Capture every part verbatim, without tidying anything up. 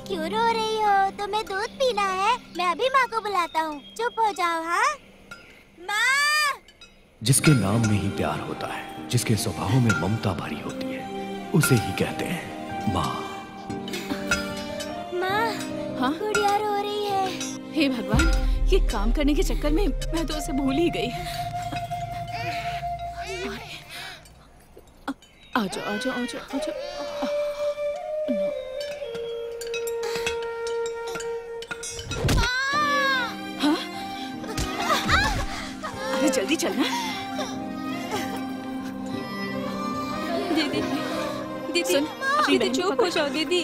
क्यों रो रही हो? तुम्हें दूध पीना है? मैं अभी माँ को बुलाता हूँ। चुप हो जाओ। हाँ माँ। जिसके नाम में ही प्यार होता है, जिसके स्वभाव में ममता भरी होती है, उसे ही कहते हैं माँ। माँ, हाँ? गुड़िया रो रही है। हे भगवान, ये काम करने के चक्कर में मैं तो उसे भूल ही गई। आजो आजो आजो आजो। हाँ? अरे जल्दी चलना। दीदी, दीदी, सुन, दीदी चुप हो जाओ दीदी।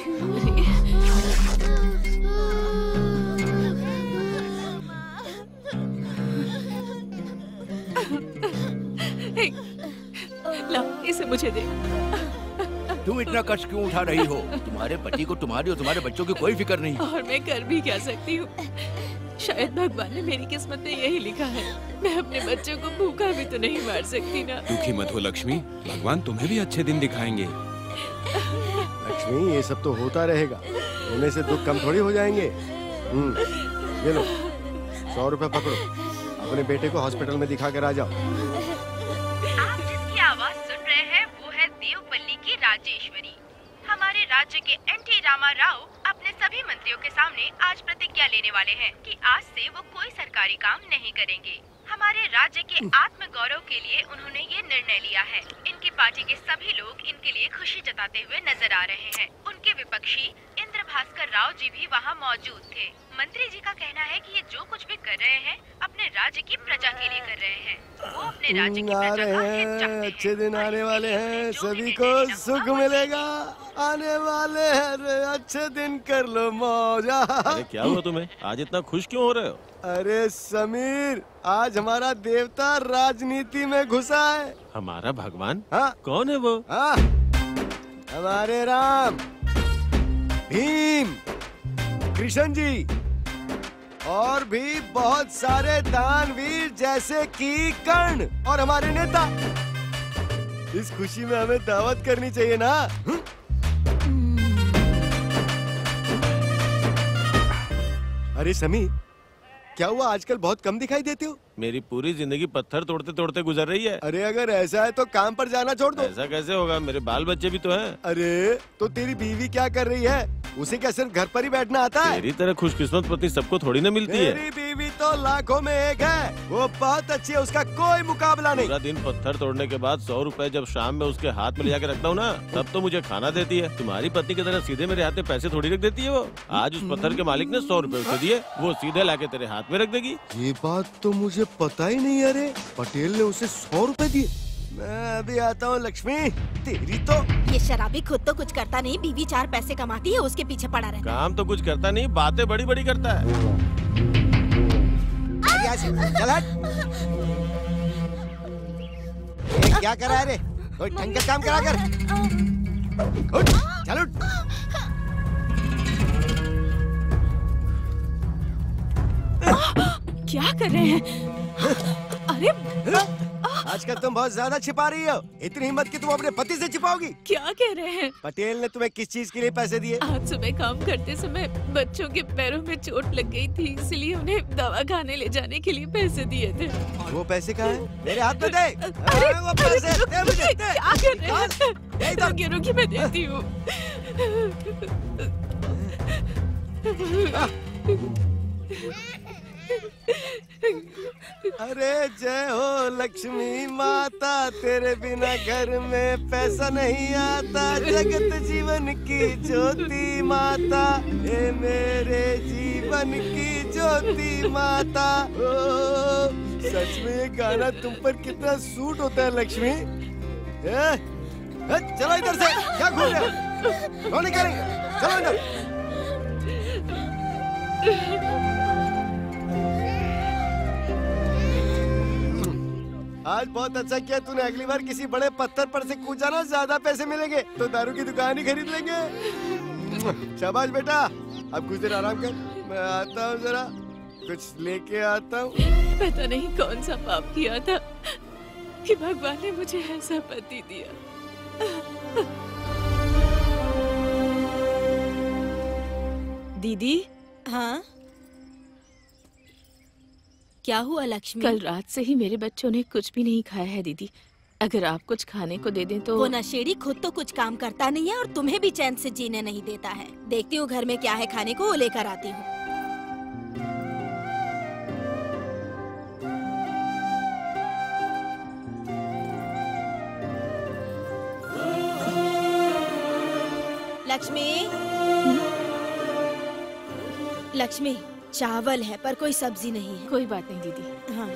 ला, इसे मुझे दे। तुम इतना कष्ट क्यों उठा रही हो? तुम्हारे पति को तुम्हारी और तुम्हारे बच्चों की कोई फिक्र नहीं। और मैं कर भी क्या सकती हूँ? शायद भगवान ने मेरी किस्मत में यही लिखा है। मैं अपने बच्चों को भूखा भी तो नहीं मार सकती ना। दुखी मत हो लक्ष्मी, भगवान तुम्हें भी अच्छे दिन दिखाएंगे। लक्ष्मी, ये सब तो होता रहेगा, होने से दुख कम थोड़ी हो जाएंगे। हम्म, ये लो सौ रुपए पकड़ो, अपने बेटे को हॉस्पिटल में दिखा कर आ जाओ। आप जिसकी आवाज सुन रहे हैं वो है देवपल्ली की राजेश्वरी। हमारे राज्य के एन टी रामा राव अपने सभी मंत्रियों के सामने आज प्रतिज्ञा लेने वाले हैं कि आज से वो कोई सरकारी काम नहीं करेंगे। हमारे राज्य के आत्म गौरव के लिए उन्होंने ये निर्णय लिया है। इनकी पार्टी के सभी लोग इनके लिए खुशी जताते हुए नजर आ रहे हैं। उनके विपक्षी इंद्र भास्कर राव जी भी वहाँ मौजूद थे। मंत्री जी का कहना है कि ये जो कुछ भी कर रहे हैं अपने राज्य की प्रजा के लिए कर रहे हैं। वो अपने राज्य की प्रजा का हित चाहते हैं। अच्छे दिन आने वाले हैं, सभी को सुख मिलेगा। आने वाले हैं अच्छे दिन, कर लो मौजा। अरे क्या हुआ तुम्हें? आज इतना खुश क्यों हो रहे हो? अरे समीर, आज हमारा देवता राजनीति में घुसा है। हमारा भगवान? हाँ। कौन है वो? हाँ, हमारे राम, भीम, कृष्ण जी और भी बहुत सारे दानवीर जैसे कि कर्ण और हमारे नेता। इस खुशी में हमें दावत करनी चाहिए ना। अरे समीर, क्या हुआ? आजकल बहुत कम दिखाई देते हो। मेरी पूरी जिंदगी पत्थर तोड़ते तोड़ते गुजर रही है। अरे अगर ऐसा है तो काम पर जाना छोड़ दो। ऐसा कैसे होगा? मेरे बाल बच्चे भी तो हैं। अरे तो तेरी बीवी क्या कर रही है? उसे क्या सिर्फ घर पर ही बैठना आता है? तेरी तरह खुशकिस्मत पत्नी सबको थोड़ी ना मिलती है। मेरी बीवी तो लाखों में एक है, वो बहुत अच्छी है, उसका कोई मुकाबला नहीं। पूरा दिन पत्थर तोड़ने के बाद सौ रुपए जब शाम में उसके हाथ में ले जाकर रखता हूँ ना, तब तो मुझे खाना देती है। तुम्हारी पत्नी की तरह सीधे मेरे हाथ में पैसे थोड़ी रख देती है वो। आज उस पत्थर के मालिक ने सौ रुपए उसे दिए, वो सीधे लाके तेरे हाथ में रख देगी। ये बात तो मुझे पता ही नहीं। अरे पटेल ने उसे सौ रुपए दिए। मैं अभी आता हूँ लक्ष्मी। तेरी तो ये शराबी खुद तो कुछ करता नहीं, बीवी चार पैसे कमाती है, उसके पीछे पड़ा रहता है। काम तो कुछ करता नहीं, बातें बड़ी बड़ी करता है। चल हट। ये क्या कर रहा है रे? कोई ढंग का काम करा कर। उठ, चल उठ। क्या कर रहे हैं? अरे आजकल तुम बहुत ज्यादा छिपा रही हो। इतनी हिम्मत कि तुम अपने पति से छिपाओगी? क्या कह रहे हैं? पटेल ने तुम्हें किस चीज के लिए पैसे दिए? आज सुबह काम करते समय बच्चों के पैरों में चोट लग गई थी, इसलिए उन्हें दवा खाने ले जाने के लिए पैसे दिए थे। वो पैसे कहाँ हैं? मेरे हाथ में दे। अरे वो पैसे दे मुझे। क्या कर रहे हैं? रुकिए रुकिए, मैं देती हूँ। अरे जय हो लक्ष्मी माता, तेरे बिना घर में पैसा नहीं आता। जगत जीवन की ज्योति माता, हे मेरे जीवन की ज्योति माता। ओ, सच में ये गाना तुम पर कितना सूट होता है लक्ष्मी। ए, ए, चलो इधर से, क्या घूम रहे हो? कौन करेंगे? चलो इधर। आज बहुत अच्छा किया तूने। अगली बार किसी बड़े पत्थर पर से कूदा ना, ज्यादा पैसे मिलेंगे तो दारू की दुकान ही खरीद लेंगे। शाबाश बेटा, अब कुछ देर आराम कर, मैं आता हूँ, जरा कुछ लेके आता हूँ। पता नहीं कौन सा पाप किया था कि भगवान ने मुझे ऐसा पति दिया। दीदी। हाँ क्या हुआ लक्ष्मी? कल रात से ही मेरे बच्चों ने कुछ भी नहीं खाया है दीदी। अगर आप कुछ खाने को दे दें तो। वो नशेड़ी खुद तो कुछ काम करता नहीं है और तुम्हें भी चैन से जीने नहीं देता है। देखती हूँ घर में क्या है खाने को, वो लेकर आती हूँ। लक्ष्मी, लक्ष्मी चावल है पर कोई सब्जी नहीं है। कोई बात नहीं दीदी। हाँ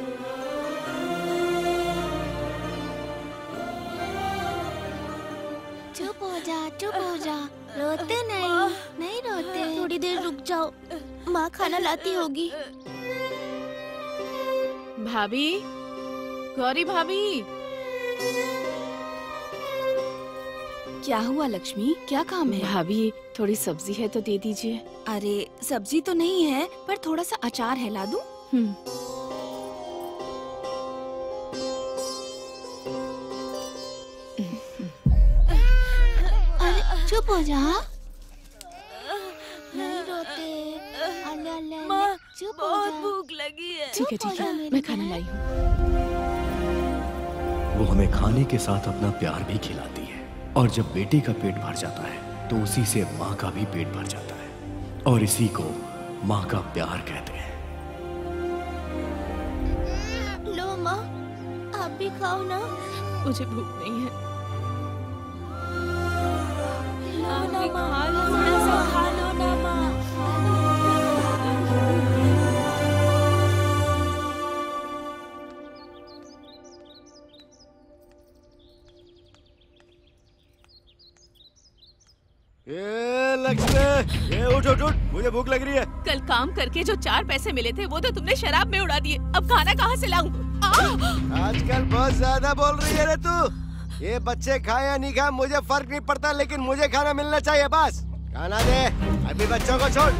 चुप हो जा, चुप हो जा, रोते नहीं, नहीं रोते। थोड़ी देर रुक जाओ, माँ खाना लाती होगी। भाभी, गौरी भाभी। क्या हुआ लक्ष्मी, क्या काम है? भाभी थोड़ी सब्जी है तो दे दीजिए। अरे सब्जी तो नहीं है पर थोड़ा सा अचार है, ला दूं? हम्म। अरे चुप हो जा, नहीं रोते। अल्ले अल्ले अल्ले, चुप हो जा। भूख लगी है। ठीक है चुप हो ठीक जा है, मेरी मैं खाना बहन। लाई हूँ। वो हमें खाने के साथ अपना प्यार भी खिलाती है, और जब बेटे का पेट भर जाता है तो उसी से माँ का भी पेट भर जाता है, और इसी को माँ का प्यार कहते हैं। लो माँ, आप भी खाओ ना। मुझे भूख नहीं है। लो ना माँ, थोड़ा सा खा लो ना माँ। ये लक्ष्मी, ये उठ उठ उठ, मुझे भूख लग रही है। कल काम करके जो चार पैसे मिले थे वो तो तुमने शराब में उड़ा दिए। अब खाना कहाँ से लाऊं? आजकल बहुत ज्यादा बोल रही है रे तू। ये बच्चे खाए या नहीं खाए मुझे फर्क नहीं पड़ता, लेकिन मुझे खाना मिलना चाहिए बस। खाना दे, अभी बच्चों को छोड़।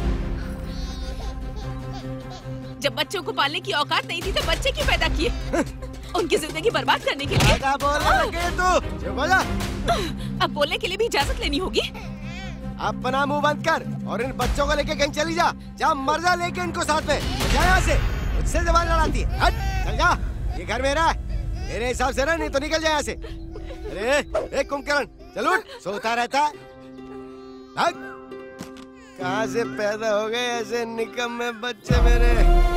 जब बच्चों को पालने की औकात नहीं थी तो बच्चे क्यों पैदा किए? उनकी जिंदगी बर्बाद करने के लिए। क्या बोलने लगी है तू? चुप हो जा। अब बोलने के लिए भी इजाजत लेनी होगी। अपना मुंह बंद कर और इन बच्चों को लेके कहीं चली जा। जा मर जा लेके इनको साथ में। जा यहाँ से, मुझसे जबान लड़ाती है। हट, चल जा, ये घर मेरा है। मेरे हिसाब से ना, नहीं तो निकल जा यहाँ से। अरे एक कुंभकर्ण, चल उठ, सोता रहता है। भाग। कहाँ से पैदा हो गए ऐसे निकम्मे बच्चे मेरे।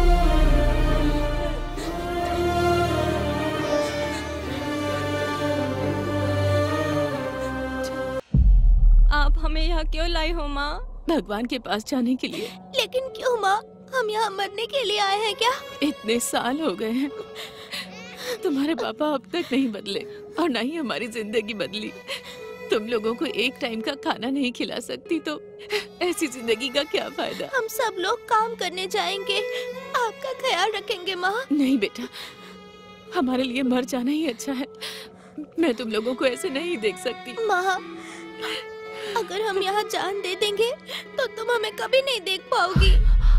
आप हमें यहाँ क्यों लाई हो माँ? भगवान के पास जाने के लिए। लेकिन क्यों माँ, हम यहाँ मरने के लिए आए हैं क्या? इतने साल हो गए हैं, तुम्हारे पापा अब तक नहीं बदले और ना ही हमारी जिंदगी बदली। तुम लोगों को एक टाइम का खाना नहीं खिला सकती तो ऐसी जिंदगी का क्या फायदा? हम सब लोग काम करने जाएंगे, आपका ख्याल रखेंगे माँ। नहीं बेटा, हमारे लिए मर जाना ही अच्छा है। मैं तुम लोगों को ऐसे नहीं देख सकती। माँ, अगर हम यहाँ जान दे देंगे तो तुम हमें कभी नहीं देख पाओगी।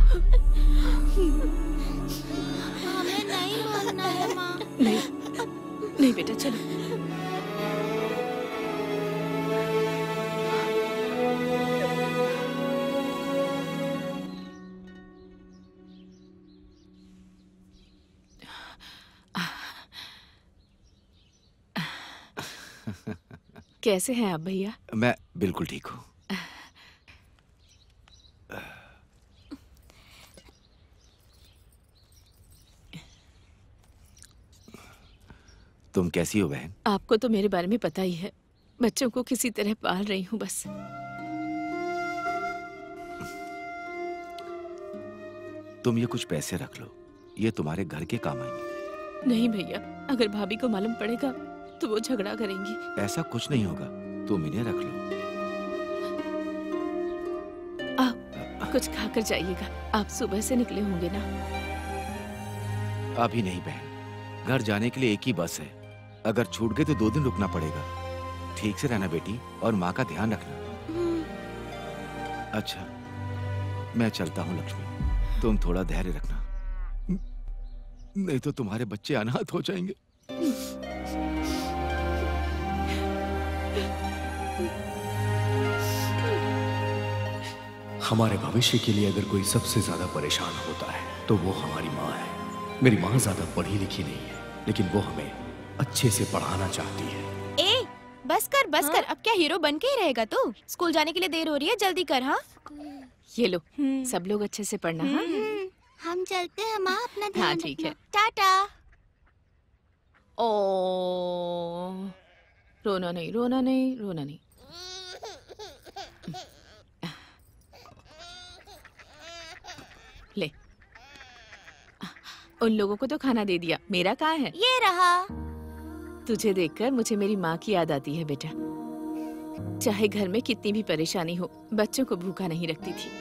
हमें नहीं मरना है माँ। नहीं, नहीं बेटा, चलो। कैसे हैं आप भैया? मैं बिल्कुल ठीक हूँ। तुम कैसी हो बहन? आपको तो मेरे बारे में पता ही है। बच्चों को किसी तरह पाल रही हूँ बस। तुम ये कुछ पैसे रख लो, ये तुम्हारे घर के काम आएंगे। नहीं भैया, अगर भाभी को मालूम पड़ेगा तो वो झगड़ा करेंगी। ऐसा कुछ नहीं होगा, तुम इन्हें रख लो। आप कुछ खाकर जाइएगा। आप सुबह से निकले होंगे ना? अभी नहीं बहन, घर जाने के लिए एक ही बस है। अगर छूट गए तो दो दिन रुकना पड़ेगा। ठीक से रहना बेटी, और माँ का ध्यान रखना। अच्छा, मैं चलता हूँ लक्ष्मी, तुम थोड़ा धैर्य रखना, नहीं तो तुम्हारे बच्चे अनाथ हो जाएंगे। हमारे भविष्य के लिए अगर कोई सबसे ज्यादा परेशान होता है तो वो हमारी माँ है। मेरी माँ ज्यादा पढ़ी लिखी नहीं है, लेकिन वो हमें अच्छे से पढ़ाना चाहती है। ए, बस कर बस हाँ? कर, अब क्या हीरो बन के ही रहेगा तू? स्कूल जाने के लिए देर हो रही है, जल्दी कर। हाँ ये लो, सब लोग अच्छे से पढ़ना। हाँ हम चलते हैं माँ, अपना ध्यान हाँ ठीक है, टाटा। ओ रोना नहीं, रोना नहीं, रोना नहीं। ले, उन लोगों को तो खाना दे दिया, मेरा कहाँ है? ये रहा। तुझे देखकर मुझे मेरी माँ की याद आती है बेटा। चाहे घर में कितनी भी परेशानी हो, बच्चों को भूखा नहीं रखती थी।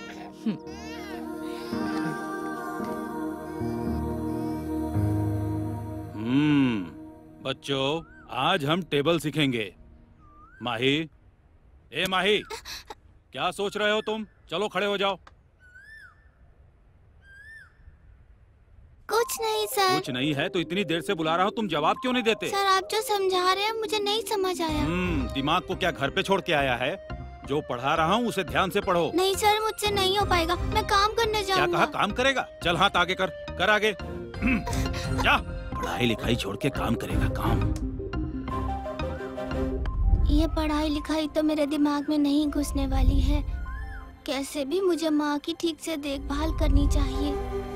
हम्म, बच्चों आज हम टेबल सीखेंगे। माही, ए माही, क्या सोच रहे हो तुम? चलो खड़े हो जाओ। कुछ नहीं सर। कुछ नहीं है तो इतनी देर से बुला रहा हूँ, तुम जवाब क्यों नहीं देते? सर आप जो समझा रहे हैं मुझे नहीं समझ आया। हम्म, दिमाग को क्या घर पे छोड़ के आया है? जो पढ़ा रहा हूँ उसे ध्यान से पढ़ो। नहीं सर, मुझसे नहीं हो पाएगा, मैं काम करने जाऊंगा। क्या कहा? काम करेगा? चल हाथ आगे कर, कर आगे। जा, पढ़ाई लिखाई छोड़ के काम करेगा, काम। ये पढ़ाई लिखाई तो मेरे दिमाग में नहीं घुसने वाली है। कैसे भी मुझे माँ की ठीक से देखभाल करनी चाहिए।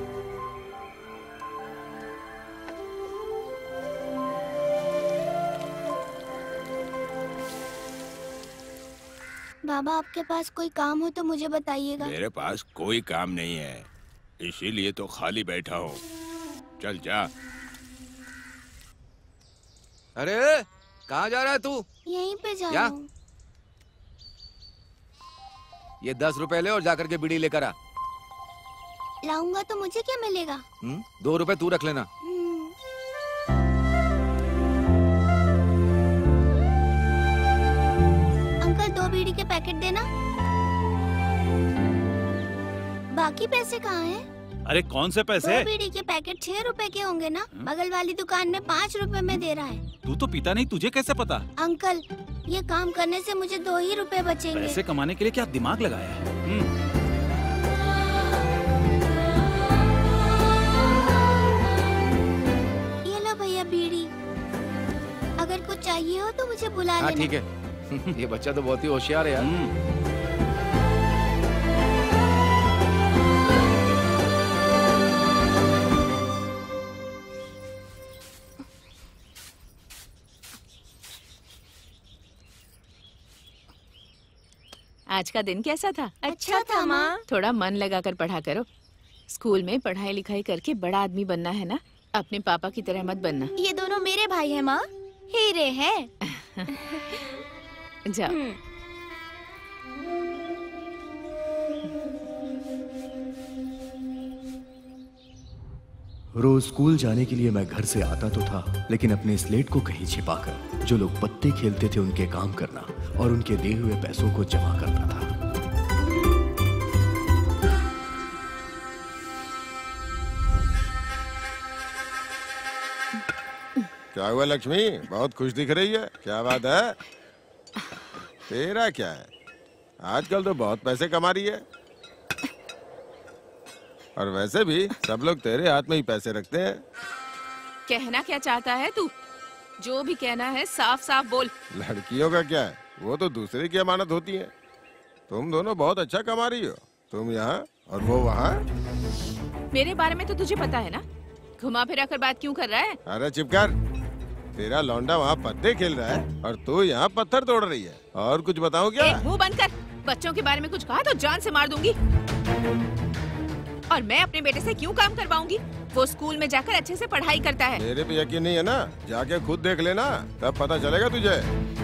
बाबा आपके पास कोई काम हो तो मुझे बताइएगा। मेरे पास कोई काम नहीं है, इसीलिए तो खाली बैठा हूँ। चल जा। अरे कहाँ जा रहा है तू? यहीं पे जा रहा हूँ। ये दस रुपए ले और जाकर के बीड़ी लेकर आ। लाऊंगा तो मुझे क्या मिलेगा? हुँ? दो रुपए तू रख लेना। दो बीड़ी के पैकेट देना। बाकी पैसे कहाँ हैं? अरे कौन से पैसे? दो बीड़ी के पैकेट छह रुपए के होंगे ना? बगल वाली दुकान में पाँच रुपए में दे रहा है। तू तो पीता नहीं, तुझे कैसे पता? अंकल ये काम करने से मुझे दो ही रुपए बचेंगे। पैसे कमाने के लिए क्या दिमाग लगाया है? ये लो भैया बीड़ी, अगर कुछ चाहिए हो तो मुझे बुला लेना। ठीक है। ये बच्चा तो बहुत ही होशियार है यार। आज का दिन कैसा था? अच्छा था माँ। थोड़ा मन लगाकर पढ़ा करो। स्कूल में पढ़ाई लिखाई करके बड़ा आदमी बनना है ना, अपने पापा की तरह मत बनना। ये दोनों मेरे भाई हैं माँ, हीरे हैं। जाओ। रोज स्कूल जाने के लिए मैं घर से आता तो था, लेकिन अपने स्लेट को कहीं छिपाकर जो लोग पत्ते खेलते थे उनके काम करना और उनके दिए हुए पैसों को जमा करता था। क्या हुआ लक्ष्मी, बहुत खुश दिख रही है, क्या बात है? तेरा क्या है? आजकल तो बहुत पैसे कमा रही है। और वैसे भी सब लोग तेरे हाथ में ही पैसे रखते हैं। कहना क्या चाहता है तू? जो भी कहना है साफ साफ बोल। लड़कियों का क्या है, वो तो दूसरे की अमानत होती है। तुम दोनों बहुत अच्छा कमा रही हो, तुम यहाँ और वो वहाँ। मेरे बारे में तो तुझे पता है ना, घुमा फिरा कर बात क्यों कर रहा है? अरे चुप कर, तेरा लौंडा वहाँ पत्ते खेल रहा है और तू यहाँ पत्थर तोड़ रही है। और कुछ बताऊँ क्या? ए, मुंह बंद कर। बच्चों के बारे में कुछ कहा तो जान से मार दूंगी। और मैं अपने बेटे से क्यों काम करवाऊंगी? वो स्कूल में जाकर अच्छे से पढ़ाई करता है। मेरे पे यकीन नहीं है ना? जाके खुद देख लेना, तब पता चलेगा तुझे।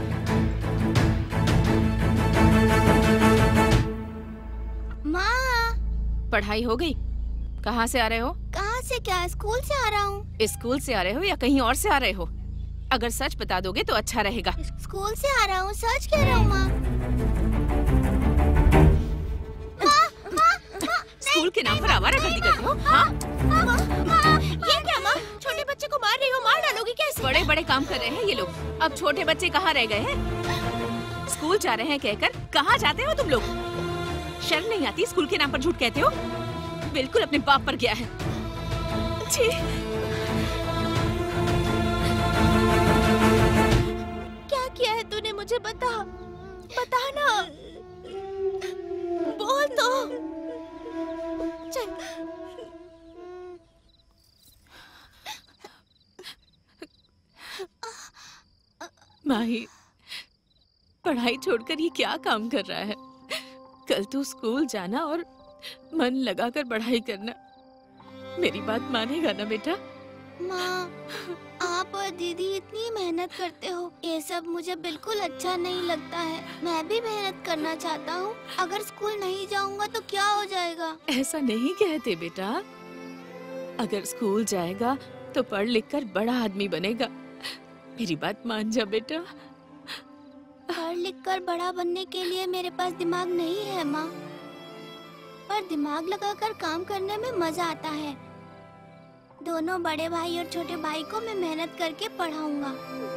माँ, पढ़ाई हो गई? कहाँ से आ रहे हो? कहाँ से क्या, स्कूल से आ रहा हूँ। स्कूल से आ रहे हो या कहीं और से आ रहे हो? अगर सच बता दोगे तो अच्छा रहेगा। स्कूल से आ रहा हूँ, सच कह रहा हूँ माँ। स्कूल के नाम पर आवारागर्दी करते हो? हाँ? ये क्या माँ, छोटे बच्चे को मार रही हो, मार डालोगी कैसे? बड़े बड़े काम कर रहे हैं ये लोग। अब छोटे बच्चे कहाँ रह गए हैं? स्कूल जा रहे हैं कहकर कहाँ जाते हो तुम लोग? शर्म नहीं आती? स्कूल के नाम पर झूठ कहते हो। बिल्कुल अपने बाप पर गया है। छी। क्या किया है तूने? मुझे बता, बता ना, बोल तो। चल। माही, पढ़ाई छोड़कर ये क्या काम कर रहा है? कल तू स्कूल जाना और मन लगाकर पढ़ाई करना। मेरी बात मानेगा ना बेटा? माँ, आप और दीदी इतनी मेहनत करते हो, ये सब मुझे बिल्कुल अच्छा नहीं लगता है। मैं भी मेहनत करना चाहता हूँ। अगर स्कूल नहीं जाऊँगा तो क्या हो जाएगा? ऐसा नहीं कहते बेटा। अगर स्कूल जाएगा तो पढ़ लिख कर बड़ा आदमी बनेगा। मेरी बात मान जा बेटा। पढ़ लिख कर बड़ा बनने के लिए मेरे पास दिमाग नहीं है माँ, पर दिमाग लगाकर काम करने में मजा आता है। दोनों बड़े भाई और छोटे भाई को मैं मेहनत करके पढ़ाऊंगा।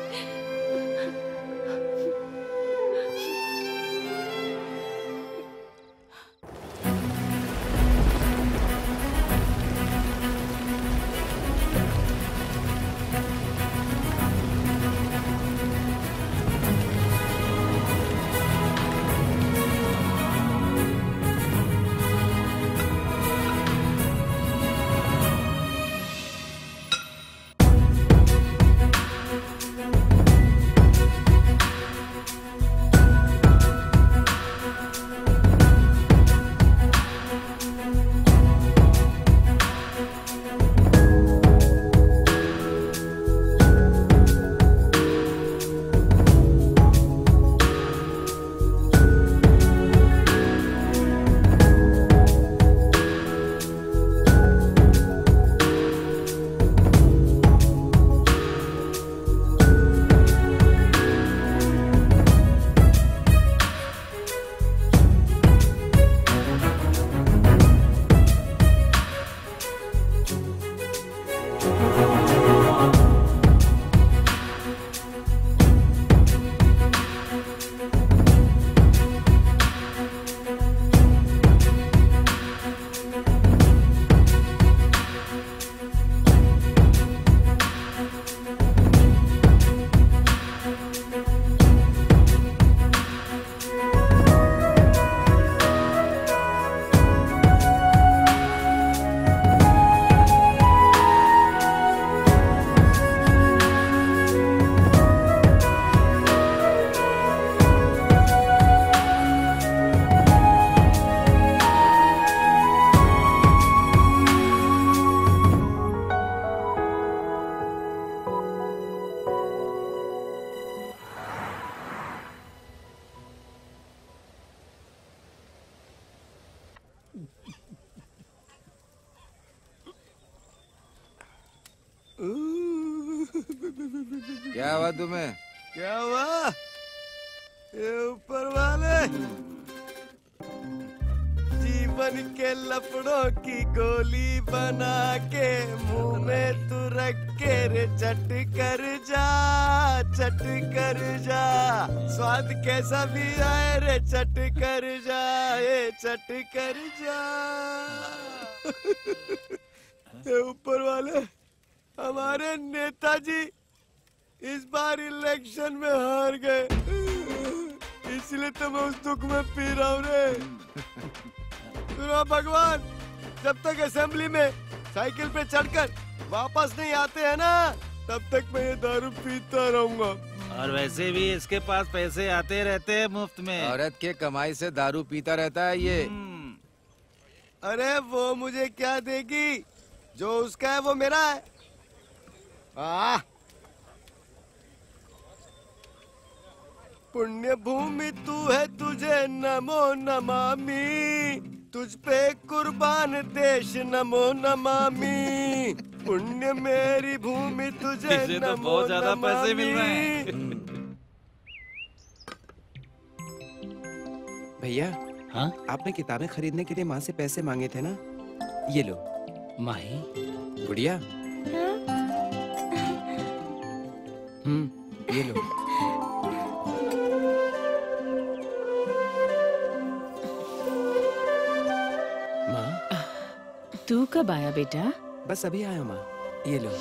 क्या हुआ तुम्हें? क्या हुआ? ये ऊपर वाले जीवन के लफड़ों की गोली बना के मुंह में तू रख के रे चट कर जा, चट कर जा, स्वाद कैसा भी आए रे चट कर जा, ये चट कर जा। ये ऊपर वाले हमारे नेताजी इस बार इलेक्शन में हार गए, इसलिए तो मैं उस दुख में पी रहा हूँ रे। सुनो भगवान, जब तक असेंबली में साइकिल पे चढ़कर वापस नहीं आते हैं ना, तब तक मैं ये दारू पीता रहूंगा। और वैसे भी इसके पास पैसे आते रहते हैं मुफ्त में। औरत के कमाई से दारू पीता रहता है ये। अरे वो मुझे क्या देगी? जो उसका है वो मेरा है। आ पुण्य भूमि तू है, तुझे नमो नमामि, तुझ पे कुर्बान देश नमो नमामि, पुण्य मेरी भूमि तुझे इसे तो नमो बहुत ज्यादा पैसे मिल रहे हैं। भैया, हाँ? आपने किताबें खरीदने के लिए माँ से पैसे मांगे थे ना? ये लो। माही, गुड़िया। हम्म, ये लो। तू कब आया बेटा? बस अभी आया माँ। ये लो।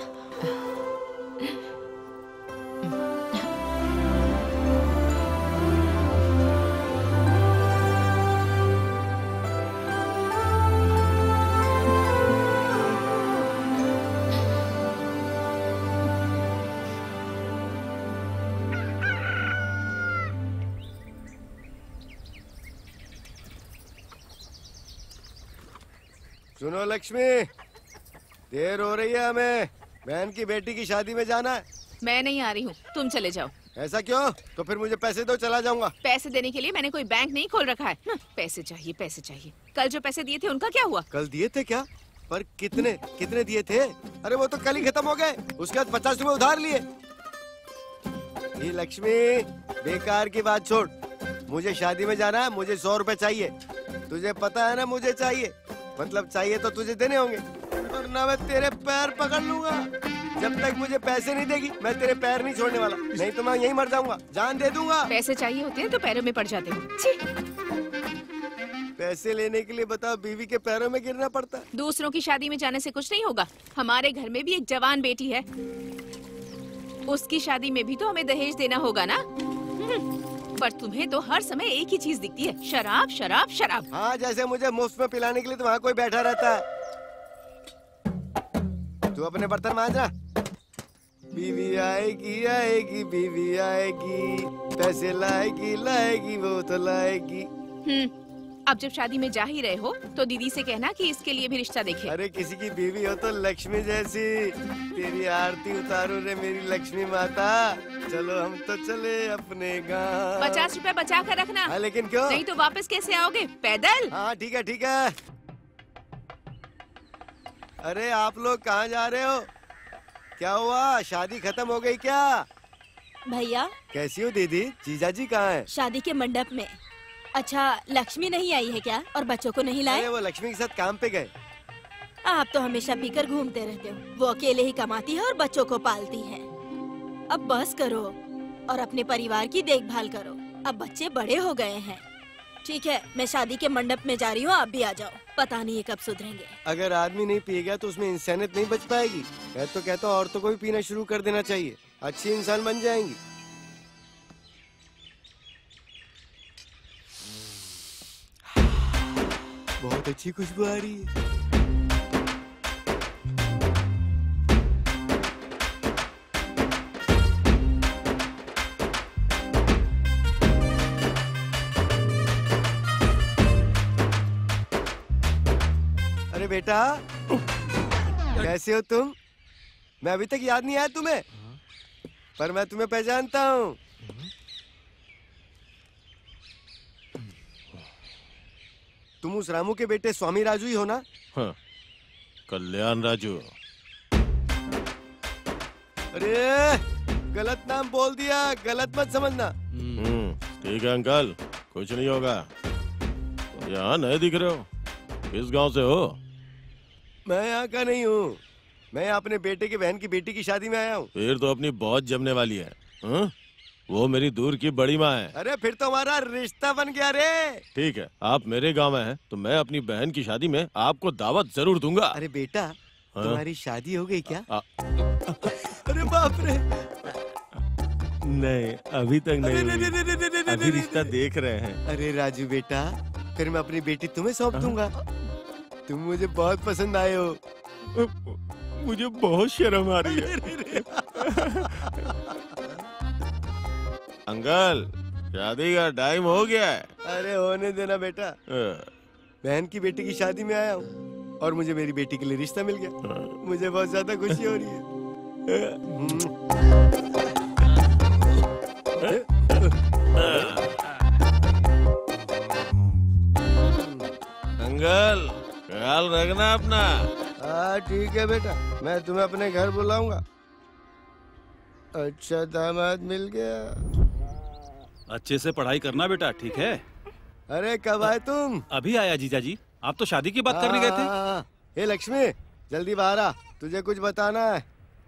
सुनो लक्ष्मी, देर हो रही है, हमें बहन की बेटी की शादी में जाना है। मैं नहीं आ रही हूँ, तुम चले जाओ। ऐसा क्यों? तो फिर मुझे पैसे दो, चला जाऊंगा। पैसे देने के लिए मैंने कोई बैंक नहीं खोल रखा है। हाँ, पैसे चाहिए, पैसे चाहिए। कल जो पैसे दिए थे उनका क्या हुआ? कल दिए थे क्या? पर कितने कितने दिए थे? अरे वो तो कल ही खत्म हो गए। उसके बाद पचास रुपए उधार लिए। ये लक्ष्मी, बेकार की बात छोड़, मुझे शादी में जाना है, मुझे सौ रुपए चाहिए। तुझे पता है ना मुझे चाहिए, मतलब चाहिए तो तुझे देने होंगे, वरना मैं तेरे पैर पकड़ लूंगा। जब तक मुझे पैसे नहीं देगी मैं तेरे पैर नहीं छोड़ने वाला, नहीं तो मैं यहीं मर जाऊंगा, जान दे दूंगा। पैसे चाहिए होते हैं तो पैरों में पड़ जाते हो। छी। पैसे लेने के लिए बताओ बीवी के पैरों में गिरना पड़ता। दूसरों की शादी में जाने से कुछ नहीं होगा। हमारे घर में भी एक जवान बेटी है, उसकी शादी में भी तो हमें दहेज देना होगा ना। पर तुम्हें तो हर समय एक ही चीज दिखती है, शराब शराब शराब। हाँ, जैसे मुझे मुफ्त में पिलाने के लिए तो वहाँ कोई बैठा रहता है। तू अपने बर्तन मांजना। बीवी आएगी आएगी बीवी आएगी, पैसे लाएगी लाएगी वो तो लाएगी। हम्म, अब जब शादी में जा ही रहे हो तो दीदी से कहना कि इसके लिए भी रिश्ता देखे। अरे किसी की बीवी हो तो लक्ष्मी जैसी। तेरी आरती उतारो रे मेरी लक्ष्मी माता। चलो हम तो चले अपने गाँव। पचास रुपए बचा कर रखना। हाँ, लेकिन क्यों? नहीं तो वापस कैसे आओगे? पैदल? हाँ ठीक है ठीक है। अरे आप लोग कहाँ जा रहे हो? क्या हुआ, शादी खत्म हो गई क्या? भैया कैसी हो दीदी? जीजा जी कहाँ है? शादी के मंडप में। अच्छा, लक्ष्मी नहीं आई है क्या? और बच्चों को नहीं लाए? अरे वो लक्ष्मी के साथ काम पे गए। आप तो हमेशा पीकर घूमते रहते हो। वो अकेले ही कमाती है और बच्चों को पालती है। अब बस करो और अपने परिवार की देखभाल करो। अब बच्चे बड़े हो गए हैं। ठीक है, मैं शादी के मंडप में जा रही हूँ, आप भी आ जाओ। पता नहीं ये कब सुधरेंगे। अगर आदमी नहीं पिएगा तो उसमें इंसानियत नहीं बच पाएगी। मैं तो कहता हूँ औरतों को भी पीना शुरू कर देना चाहिए, अच्छी इंसान बन जाएंगी। बहुत अच्छी खुशबू आ रही है। अरे बेटा, कैसे हो तुम? मैं अभी तक याद नहीं आया तुम्हें, पर मैं तुम्हें पहचानता हूँ। तुम उस रामू के बेटे स्वामी राजू ही हो ना? हाँ, कल्याण राजू। अरे गलत नाम बोल दिया, गलत मत समझना। ठीक है अंकल, कुछ नहीं होगा। तो यहाँ नए दिख रहे हो, किस गांव से हो? मैं यहाँ का नहीं हूँ, मैं अपने बेटे के बहन की बेटी की शादी में आया हूँ। फिर तो अपनी बहुत जमने वाली है। हा? वो मेरी दूर की बड़ी माँ है। अरे फिर तो हमारा रिश्ता बन गया रे। ठीक है, आप मेरे गांव में हैं, तो मैं अपनी बहन की शादी में आपको दावत जरूर दूंगा। अरे बेटा, हाँ? तुम्हारी शादी हो गई क्या? आ... अरे बाप रे। नहीं, अभी तक नहीं, अरे, अरे, अरे, अरे, अरे, अभी रिश्ता देख रहे हैं। अरे राजू बेटा, फिर मैं अपनी बेटी तुम्हें सौंप दूंगा। तुम मुझे बहुत पसंद आए हो। मुझे बहुत शर्म आ रही है। अंकल, शादी का टाइम हो गया है। अरे होने देना बेटा, बहन की बेटी की शादी में आया हूँ और मुझे मेरी बेटी के लिए रिश्ता मिल गया। मुझे बहुत ज्यादा खुशी हो रही है। अंकल, ख्याल रखना अपना। हाँ ठीक है बेटा, मैं तुम्हें अपने घर बुलाऊंगा। अच्छा दामाद मिल गया। अच्छे से पढ़ाई करना बेटा, ठीक है? अरे कब आए तुम? अभी आया जीजा जी, आप तो शादी की बात करने गए थे। हे लक्ष्मी, जल्दी बाहर आ, तुझे कुछ बताना है।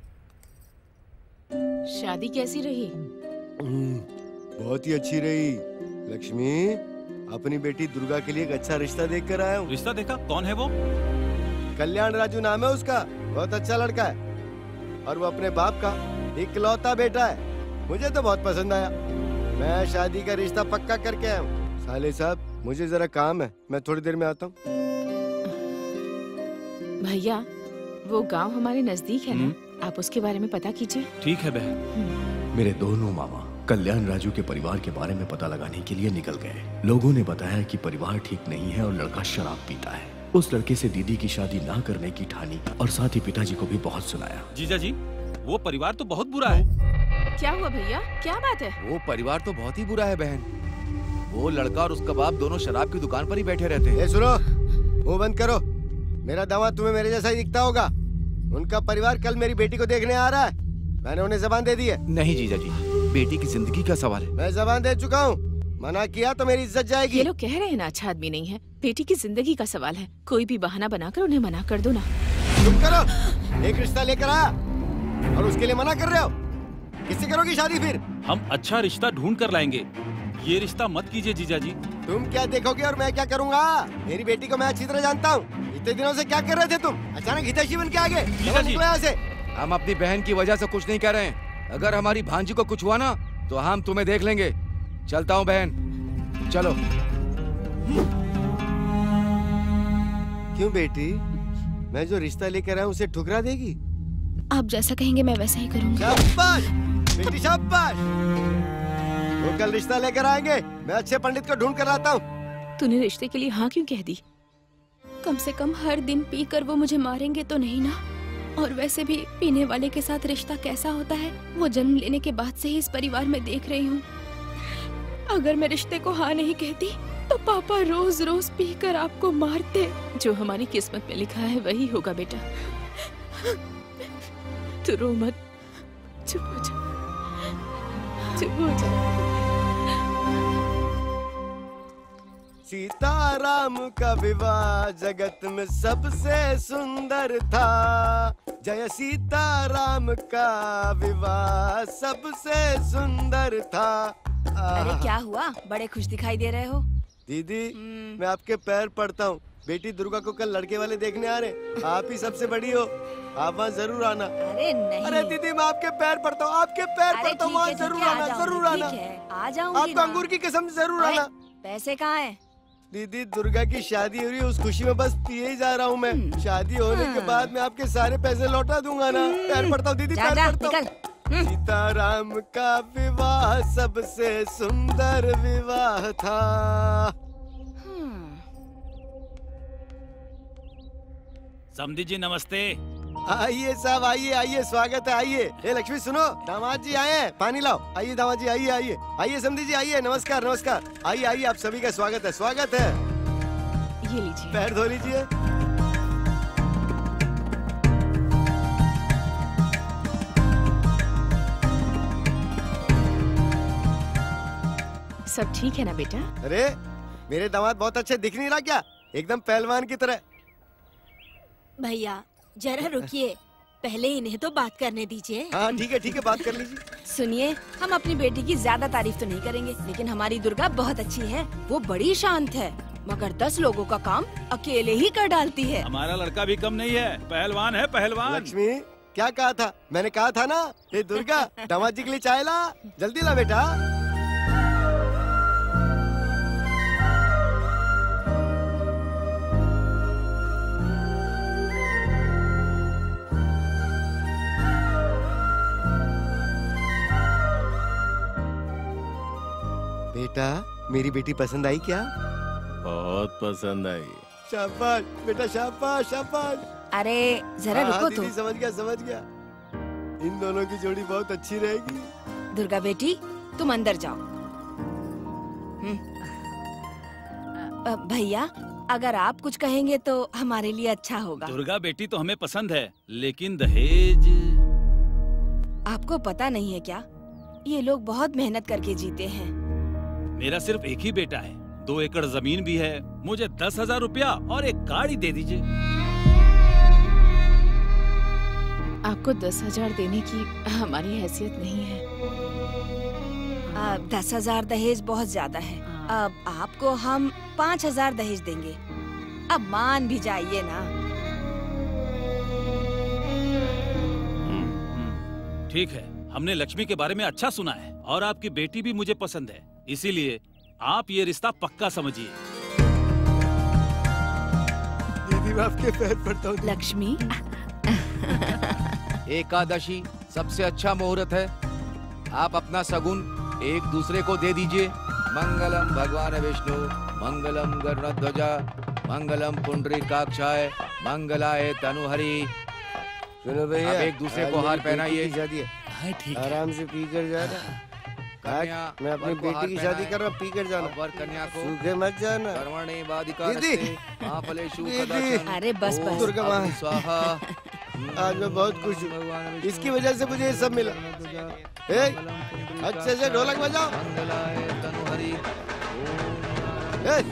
शादी कैसी रही? बहुत ही अच्छी रही लक्ष्मी। अपनी बेटी दुर्गा के लिए एक अच्छा रिश्ता देख कर आया हूँ। रिश्ता देखा? कौन है वो? कल्याण राजू नाम है उसका, बहुत अच्छा लड़का है और वो अपने बाप का इकलौता बेटा है। मुझे तो बहुत पसंद आया। मैं शादी का रिश्ता पक्का करके आया हूँ। साले साहब मुझे जरा काम है, मैं थोड़ी देर में आता हूँ। भैया वो गांव हमारे नजदीक है ना, आप उसके बारे में पता कीजिए। ठीक है बहन। मेरे दोनों मामा कल्याण राजू के परिवार के बारे में पता लगाने के लिए निकल गए। लोगों ने बताया कि परिवार ठीक नहीं है और लड़का शराब पीता है। उस लड़के से दीदी की शादी ना करने की ठानी और साथ ही पिताजी को भी बहुत सुनाया। जीजा जी, वो परिवार तो बहुत बुरा है। क्या हुआ भैया, क्या बात है? वो परिवार तो बहुत ही बुरा है बहन। वो लड़का और उसका बाप दोनों शराब की दुकान पर ही बैठे रहते हैं। ए सुनो, मुंह बंद करो। मेरा दामाद तुम्हें मेरे जैसा ही दिखता होगा। उनका परिवार कल मेरी बेटी को देखने आ रहा है। मैंने उन्हें जबान दे दी है। नहीं जीजा जी, बेटी की जिंदगी का सवाल है। मैं जबान दे चुका हूँ, मना किया तो मेरी इज्जत जाएगी। ये लोग कह रहे हैं ना अच्छा आदमी नहीं है, बेटी की जिंदगी का सवाल है। कोई भी बहाना बनाकर उन्हें मना कर दो ना। चुप करो, एक रिश्ता लेकर आया और उसके लिए मना कर रहे हो। किससे करोगी शादी फिर? हम अच्छा रिश्ता ढूंढ कर लाएंगे, ये रिश्ता मत कीजिए जीजा जी। तुम क्या देखोगे और मैं क्या करूँगा? मेरी बेटी को मैं अच्छी तरह जानता हूँ। इतने दिनों से क्या कर रहे थे तुम? अचानक हितैषी बन के आ गए। जीजा जी, यहाँ से हम अपनी बहन की वजह से कुछ नहीं कर रहे हैं। अगर हमारी भांजी को कुछ हुआ ना तो हम तुम्हें देख लेंगे। चलता हूँ बहन, चलो। क्यों बेटी, मैं जो रिश्ता लेकर आया उसे ठुकरा देगी? आप जैसा कहेंगे मैं वैसा ही करूँगी। शाबाश बेटी, शाबाश। वो कल रिश्ता लेकर आएंगे, मैं अच्छे पंडित को ढूंढ कर आता हूँ। तूने रिश्ते के लिए हाँ क्यों कह दी? कम से कम हर दिन पीकर वो मुझे मारेंगे तो नहीं ना। और वैसे भी पीने वाले के साथ रिश्ता कैसा होता है वो जन्म लेने के बाद से ही इस परिवार में देख रही हूँ। अगर मैं रिश्ते को हाँ नहीं कहती तो पापा रोज रोज पीकर आपको मारते। जो हमारी किस्मत में लिखा है वही होगा बेटा। तू रो मत, चुप हो जा, चुप हो जा। सीताराम का विवाह जगत में सबसे सुंदर था। जय सीताराम का विवाह सबसे सुंदर था। अरे क्या हुआ, बड़े खुश दिखाई दे रहे हो? दीदी मैं आपके पैर पड़ता हूँ। बेटी दुर्गा को कल लड़के वाले देखने आ रहे। आप ही सबसे बड़ी हो, आप वहाँ जरूर आना। अरे नहीं। अरे दीदी मैं आपके पैर पड़ता हूँ, आपके पैर पड़ता हूँ, वहाँ जरूर आना, जरूर आना। आ जाऊंगी। आपको अंगूर की कसम जरूर आना। पैसे कहाँ हैं? दीदी दुर्गा की शादी हो रही है, उस खुशी में बस पिए ही जा रहा हूँ मैं। शादी होने के बाद मैं आपके सारे पैसे लौटा दूंगा ना। पैर पड़ता हूँ दीदी, पैर पड़ता हूँ। सीताराम का विवाह सबसे सुंदर विवाह था। समधी जी नमस्ते। आइए साहब, आइए आइए, स्वागत है, आइए। ए लक्ष्मी सुनो, दामाद जी आए हैं, पानी लाओ। आइए दामाद जी, आइए आइए आइए। समधी जी आइए, नमस्कार नमस्कार। आइए आइए, आप सभी का स्वागत है, स्वागत है। ये लीजिए, पैर धो लीजिए। सब ठीक है ना बेटा? अरे मेरे दामाद बहुत अच्छे दिख नहीं रहा क्या? एकदम पहलवान की तरह। भैया जरा रुकिए, पहले इन्हें तो बात करने दीजिए। हाँ ठीक है ठीक है, बात कर लीजिए। सुनिए, हम अपनी बेटी की ज्यादा तारीफ तो नहीं करेंगे, लेकिन हमारी दुर्गा बहुत अच्छी है। वो बड़ी शांत है, मगर दस लोगों का काम अकेले ही कर डालती है। हमारा लड़का भी कम नहीं है, पहलवान है पहलवान। लक्ष्मी क्या कहा था? मैंने कहा था ना, ये दुर्गा दामाद जी के लिए चाय ला, जल्दी ला बेटा। बेटा मेरी बेटी पसंद आई क्या? बहुत पसंद आई। शाबाश बेटा, शाबाश शाबाश। अरे जरा हाँ, रुको दीदी, तो। समझ गया समझ गया। इन दोनों की जोड़ी बहुत अच्छी रहेगी। दुर्गा बेटी तुम अंदर जाओ। हम्म। अ, भैया अगर आप कुछ कहेंगे तो हमारे लिए अच्छा होगा। दुर्गा बेटी तो हमें पसंद है, लेकिन दहेज। आपको पता नहीं है क्या, ये लोग बहुत मेहनत करके जीते हैं। मेरा सिर्फ एक ही बेटा है, दो एकड़ जमीन भी है। मुझे दस हजार रुपया और एक गाड़ी दे दीजिए। आपको दस हजार देने की हमारी हैसियत नहीं है। आ, दस हजार दहेज बहुत ज्यादा है। अब आपको हम पाँच हजार दहेज देंगे। अब मान भी जाइए ना। ठीक है, हमने लक्ष्मी के बारे में अच्छा सुना है और आपकी बेटी भी मुझे पसंद है, इसीलिए आप ये रिश्ता पक्का समझिए। दीदी मैं आपके पैर पड़ता हूँ। लक्ष्मी एकादशी सबसे अच्छा मुहूर्त है, आप अपना सगुन एक दूसरे को दे दीजिए। मंगलम भगवान विष्णु, मंगलम गरुड़ध्वजा, मंगलम पुंडरीकाक्षाय, मंगलाय तनुहरि। सुनो भैया, अब एक दूसरे आज को हार मेरी पहनाइए। बेटी की शादी है। हाँ ठीक है। आराम से पी कर जाना। आज मैं अपनी बेटी की शादी कर रहा हूँ, पी कर जाना। वर कन्या को सूखे मत जाना। कर्मणे बाधिका दीदी। रस्ते, महाफलेषु दीदी। कदाचन। अरे बस ओम बस। दुर्गा माँ। अग्नि स्वाहा। आज मैं बहुत खुश हूँ, इसकी वजह से मुझे ये सब मिला। ए, अच्छे से ढोलक बजाओ। मंगलाय तनुहरि। ए,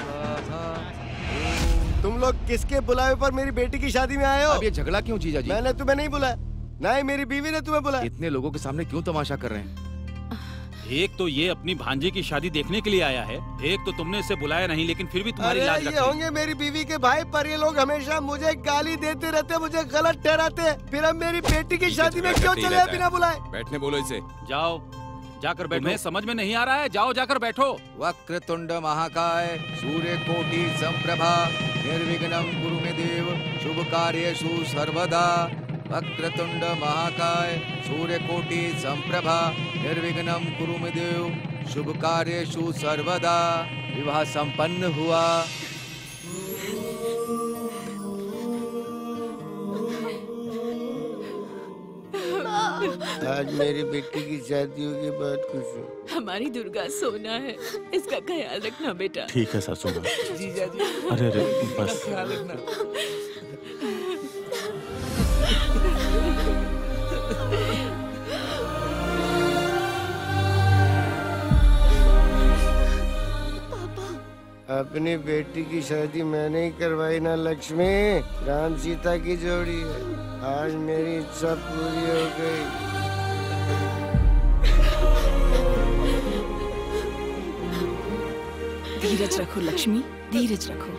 तुम लोग किसके बुलावे पर मेरी बेटी की शादी में आए हो? अब ये झगड़ा क्यों जीजा जी? मैंने तुम्हें नहीं बुलाया, ना ही मेरी बीवी ने तुम्हें बुलाया। इतने लोगों के सामने क्यों तमाशा कर रहे हैं? एक तो ये अपनी भांजी की शादी देखने के लिए आया है, एक तो तुमने इसे बुलाया नहीं लेकिन फिर भी तुम्हारी अरे लाज ये रखी। होंगे मेरी बीवी के भाई, पर ये लोग हमेशा मुझे गाली देते रहते, मुझे गलत ठहराते। फिर हम मेरी बेटी की शादी में क्यों चले बिना बुलाए? बैठने बोलो इसे। जाओ जाकर बैठो। तुम्हें समझ में नहीं आ रहा है, जाओ जाकर बैठो। वक्रतुंड महाकाय, सूर्य कोटि संप्रभा, निर्विघ्नं कुरु मे देव, शुभ कार्येषु सर्वदा। वक्रतुंड महाकाय, सूर्य कोटि संप्रभा, निर्विघ्नं कुरु मे देव, शुभ कार्येषु सर्वदा। विवाह संपन्न हुआ। आज मेरी बेटी की शादी होगी, बहुत खुश हूँ। हमारी दुर्गा सोना है, इसका ख्याल रखना बेटा। ठीक है सासू माँ। जीजा जी अरे अरे बस। ख्याल रखना। अपनी बेटी की शादी मैंने ही करवाई ना लक्ष्मी। राम सीता की जोड़ी है, आज मेरी इच्छा पूरी हो गई। धीरज रखो लक्ष्मी, धीरज रखो।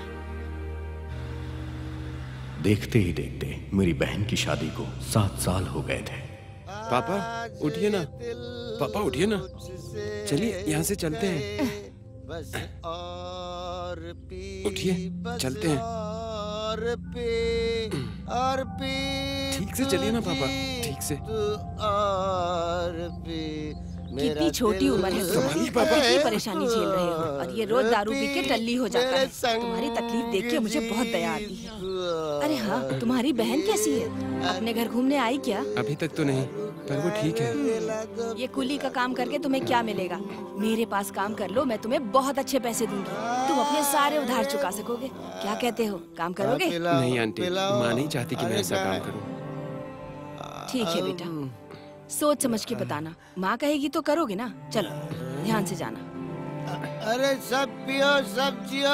देखते ही देखते मेरी बहन की शादी को सात साल हो गए थे। पापा उठिए ना, पापा उठिए ना, चलिए यहाँ से चलते हैं। बस और पी, उठिए, चलते हैं। और पी, और पी, ठीक से चलिए ना पापा, ठीक से। तू और पी। कितनी छोटी उम्र है तुम्हारी, कितनी परेशानी झेल रहे हो और ये रोज दारू पी के टल्ली हो जाता है। तुम्हारी तकलीफ देख के मुझे बहुत दया आती है। अरे हाँ, तुम्हारी बहन कैसी है? अपने घर घूमने आई क्या? अभी तक तो नहीं, पर वो ठीक है। ये कुली का काम करके तुम्हें क्या मिलेगा? मेरे पास काम कर लो, मैं तुम्हें बहुत अच्छे पैसे दूंगी। तुम अपने सारे उधार चुका सकोगे। क्या कहते हो, काम करोगे? नहीं आंटी, माँ नहीं चाहती कि मैं ऐसा काम करूँ। ठीक है बेटा, सोच समझ के बताना। माँ कहेगी तो करोगे ना? चलो ध्यान से जाना। अरे सब पियो, सब जियो।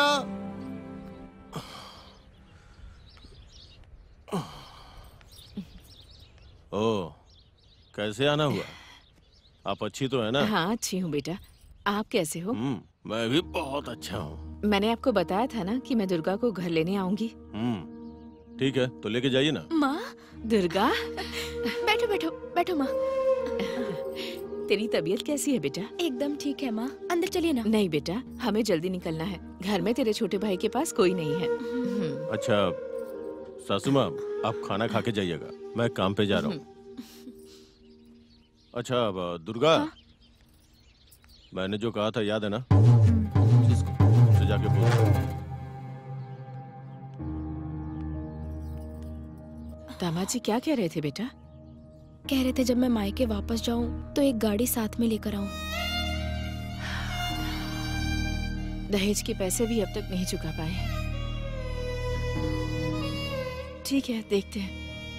ओ, कैसे आना हुआ? आप अच्छी तो है ना? हाँ अच्छी हूँ बेटा, आप कैसे हो? हम्म, मैं भी बहुत अच्छा हूँ। मैंने आपको बताया था ना कि मैं दुर्गा को घर लेने आऊंगी। हम्म, ठीक है, तो लेके जाइए ना। माँ, दुर्गा, बैठो बैठो बैठो माँ। तेरी तबीयत कैसी है बेटा? एकदम ठीक है माँ, अंदर चलिए ना। नहीं बेटा, हमें जल्दी निकलना है। घर में तेरे छोटे भाई के पास कोई नहीं है। हम्म। अच्छा सासू माँ, आप खाना खा के जाइएगा, मैं काम पे जा रहा हूँ। अच्छा अब दुर्गा, हाँ? मैंने जो कहा था याद है ना? उससे जाके बोल। दामाद जी क्या कह रहे थे बेटा? कह रहे थे जब मैं मायके वापस जाऊं तो एक गाड़ी साथ में लेकर आऊं। दहेज के पैसे भी अब तक नहीं चुका पाए। ठीक है, देखते हैं।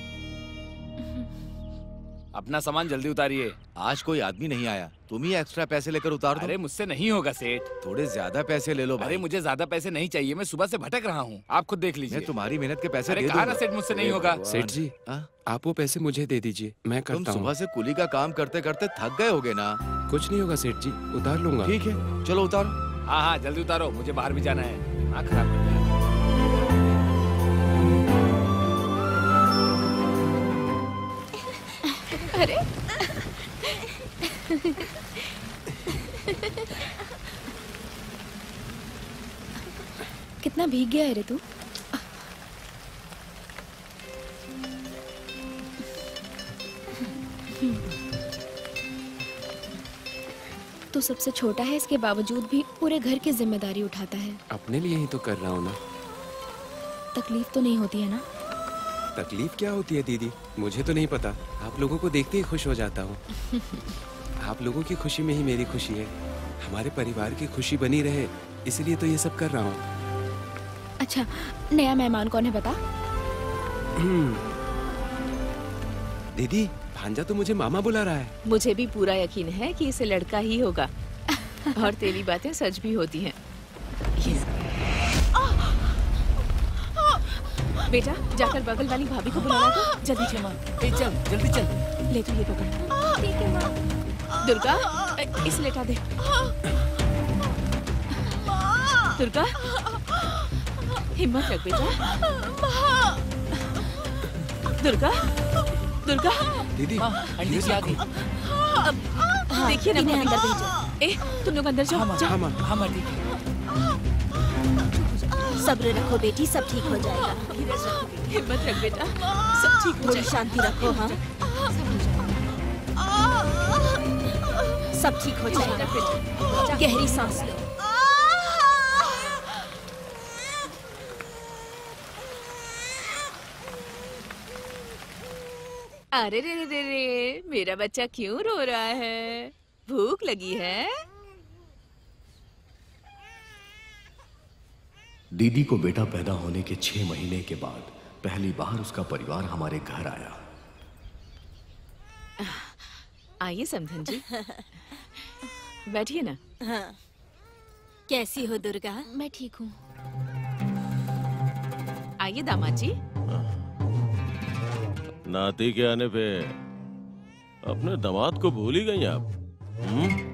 अपना सामान जल्दी उतारिए। आज कोई आदमी नहीं आया, तुम ही एक्स्ट्रा पैसे लेकर उतार दो। अरे मुझसे नहीं होगा सेठ। थोड़े ज्यादा पैसे ले लो भाई। अरे मुझे ज्यादा पैसे नहीं चाहिए, मैं सुबह से भटक रहा हूँ, आप खुद देख लीजिए। मैं तुम्हारी मेहनत के पैसे अरे दे कहा दूंगा। ना सेठ, मुझसे नहीं होगा। सेठ जी, आप वो पैसे मुझे दे दीजिए, मैं तुम करता हूँ। सुबह से कुली का काम करते करते थक गए होगे ना? कुछ नहीं होगा सेठ जी, उतार लूंगा। ठीक है, चलो उतारो। हाँ हाँ जल्दी उतारो, मुझे बाहर भी जाना है। हाँ खराब कर दिया। अरे भीग गया है रे तू। तू सबसे छोटा है, इसके बावजूद भी पूरे घर की जिम्मेदारी उठाता है। अपने लिए ही तो कर रहा हूँ ना। तकलीफ तो नहीं होती है ना? तकलीफ क्या होती है दीदी, मुझे तो नहीं पता। आप लोगों को देखते ही खुश हो जाता हूँ। आप लोगों की खुशी में ही मेरी खुशी है। हमारे परिवार की खुशी बनी रहे, इसलिए तो ये सब कर रहा हूँ। अच्छा, नया मेहमान कौन है बता? दीदी, भांजा तो मुझे मामा बुला रहा है। मुझे भी पूरा यकीन है कि इसे लड़का ही होगा और तेरी बातें सच भी होती हैं। बेटा, जाकर बगल वाली भाभी को बुलाना तो जल्दी चल। माँ चल, जल्दी चल। ले तू ये पकड़। ठीक है माँ। दुर्गा, इसे लेटा दे। दुर्गा, हिम्मत रख बेटा। दुर्गा, दुर्गा। दीदी, आंटी जी आ गई। देखिए ना, इन्हें अंदर भेजो। ए, तुम लोग अंदर जाओ। हाँ जाओ। माँ, हाँ माँ, ठीक है। सब्र रखो बेटी, सब ठीक हो जाएगा। हिम्मत रख बेटा, सब ठीक हो थोड़ी जाएगा। शांति रखो। हाँ, सब ठीक हो जाएगा। गहरी सांस लो। अरे रे रे रे रे, मेरा बच्चा क्यों रो रहा है? भूख लगी है? दीदी को बेटा पैदा होने के छह महीने के बाद पहली बार उसका परिवार हमारे घर आया। आइए समधन जी, बैठिए ना। हाँ, कैसी हो दुर्गा? मैं ठीक हूँ। आइए दामाद जी। नाती के आने पे अपने दामाद को भूल ही गई आप। हुँ?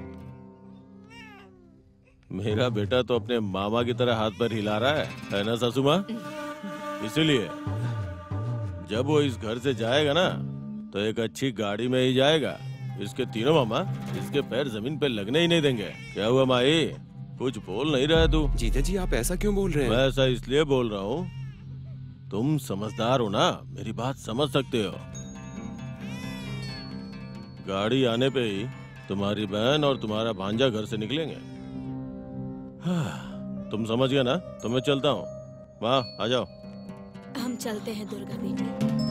मेरा बेटा तो अपने मामा की तरह हाथ पर हिला रहा है, है ना सासू माँ? इसीलिए जब वो इस घर से जाएगा ना तो एक अच्छी गाड़ी में ही जाएगा। इसके तीनों मामा इसके पैर जमीन पे लगने ही नहीं देंगे। क्या हुआ माई, कुछ बोल नहीं रहा तू? जीजा जी, आप ऐसा क्यों बोल रहे हैं? मैं ऐसा इसलिए बोल रहा हूँ, तुम समझदार हो ना, मेरी बात समझ सकते हो। गाड़ी आने पे ही तुम्हारी बहन और तुम्हारा भांजा घर से निकलेंगे। हाँ, तुम समझ गए ना? तो मैं चलता हूँ। माँ आ जाओ। हम चलते हैं दुर्गा बेटी।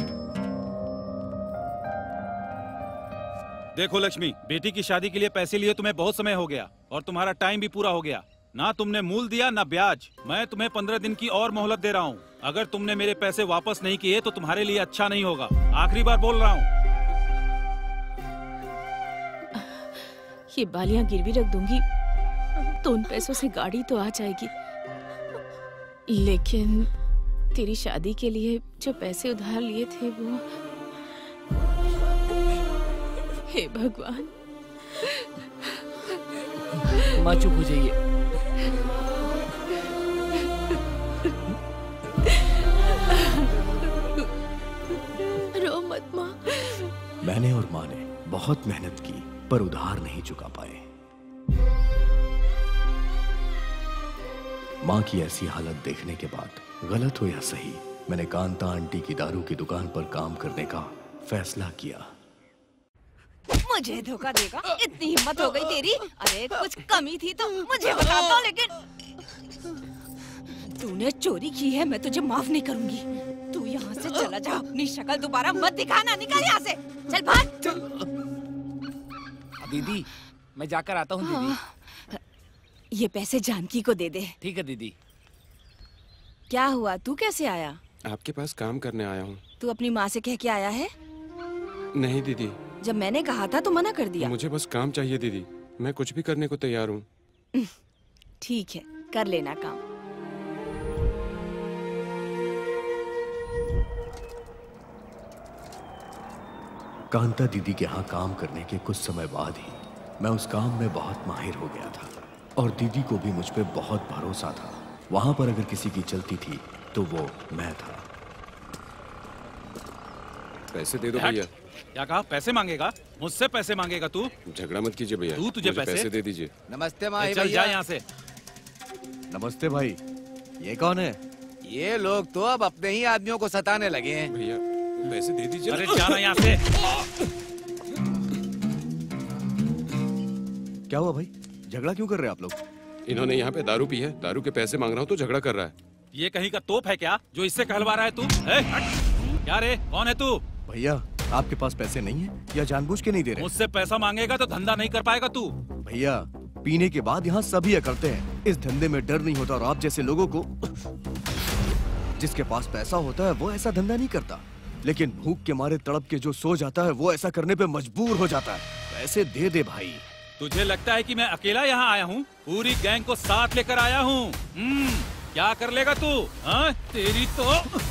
देखो लक्ष्मी, बेटी की शादी के लिए पैसे लिए तुम्हें बहुत समय हो गया और तुम्हारा टाइम भी पूरा हो गया। ना तुमने मूल दिया ना ब्याज। मैं तुम्हें पंद्रह दिन की और मोहलत दे रहा हूँ। अगर तुमने मेरे पैसे वापस नहीं किए तो तुम्हारे लिए अच्छा नहीं होगा। आखिरी बार बोल रहा हूँ। ये बालियां गिरवी रख दूंगी तो उन पैसों से गाड़ी तो आ जाएगी, लेकिन तेरी शादी के लिए जो पैसे उधार लिए थे वो, हे भगवान। माँ चुप हो जाइए। रो मत माँ। मैंने और माँ ने बहुत मेहनत की पर उधार नहीं चुका पाए। माँ की ऐसी हालत देखने के बाद, गलत हो या सही, मैंने कांता आंटी की दारू की दुकान पर काम करने का फैसला किया। मुझे धोखा देगा? इतनी हिम्मत हो गई तेरी? अरे कुछ कमी थी तो मुझे बता दो, लेकिन तूने चोरी की है, मैं तुझे माफ नहीं करूंगी। तू यहाँ से चला जा, अपनी शक्ल दोबारा मत दिखाना। निकल यहाँ से, चल भाग। दीदी, मैं जाकर आता हूँ दीदी। ये पैसे जानकी को दे दे। ठीक है दीदी। क्या हुआ, तू कैसे आया? आपके पास काम करने आया हूँ। तू अपनी माँ से कह के आया है? नहीं दीदी। जब मैंने कहा था तो मना कर दिया। मुझे बस काम चाहिए दीदी, मैं कुछ भी करने को तैयार हूँ। ठीक है, कर लेना काम। कांता दीदी के यहाँ काम करने के कुछ समय बाद ही मैं उस काम में बहुत माहिर हो गया था और दीदी को भी मुझ पे बहुत भरोसा था। वहां पर अगर किसी की चलती थी तो वो मैं था। पैसे दे दो भैया। क्या कहा? पैसे मांगेगा? मुझसे पैसे मांगेगा तू? झगड़ा मत कीजिए भैया। तू तुझे पैसे? पैसे दे दीजिए। नमस्ते माँ। चल जा यहाँ से। नमस्ते भाई। ये कौन है? ये लोग तो अब अपने ही आदमियों को सताने लगे हैं। भैया पैसे दे दीजिए। अरे जाना यहाँ से। क्या हुआ भाई? झगड़ा क्यों कर रहे हैं आप लोग? इन्होंने यहाँ पे दारू पी है, दारू के पैसे मांग रहा हूँ तो झगड़ा कर रहा है। ये कहीं का तोप है क्या जो इससे कहलवा रहा है तू? ए, हट! क्या रे, कौन है तू? भैया आपके पास पैसे नहीं है या जानबूझ के नहीं दे रहे? मुझसे पैसा मांगेगा तो धंधा नहीं कर पाएगा तू। भैया पीने के बाद यहाँ सभी करते हैं। इस धंधे में डर नहीं होता और आप जैसे लोगों को, जिसके पास पैसा होता है वो ऐसा धंधा नहीं करता, लेकिन भूख के मारे तड़प के जो सो जाता है वो ऐसा करने पे मजबूर हो जाता है। पैसे दे दे भाई। तुझे लगता है कि मैं अकेला यहाँ आया हूँ? पूरी गैंग को साथ लेकर आया हूँ। क्या कर लेगा तू? हाँ तेरी तो।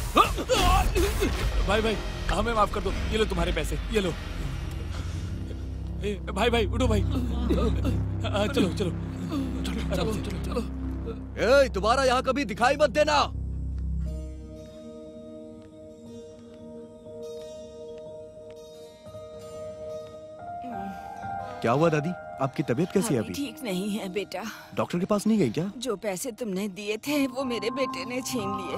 भाई भाई हमें माफ कर दो, ये लो तुम्हारे पैसे, ये लो। ए, भाई भाई उठो भाई। आ, चलो चलो चलो चलो चलो चलो। ए, दोबारा यहाँ कभी दिखाई मत देना। क्या हुआ दादी? आपकी तबीयत कैसी है अभी? ठीक नहीं है बेटा। डॉक्टर के पास नहीं गई क्या? जो पैसे तुमने दिए थे वो मेरे बेटे ने छीन लिए।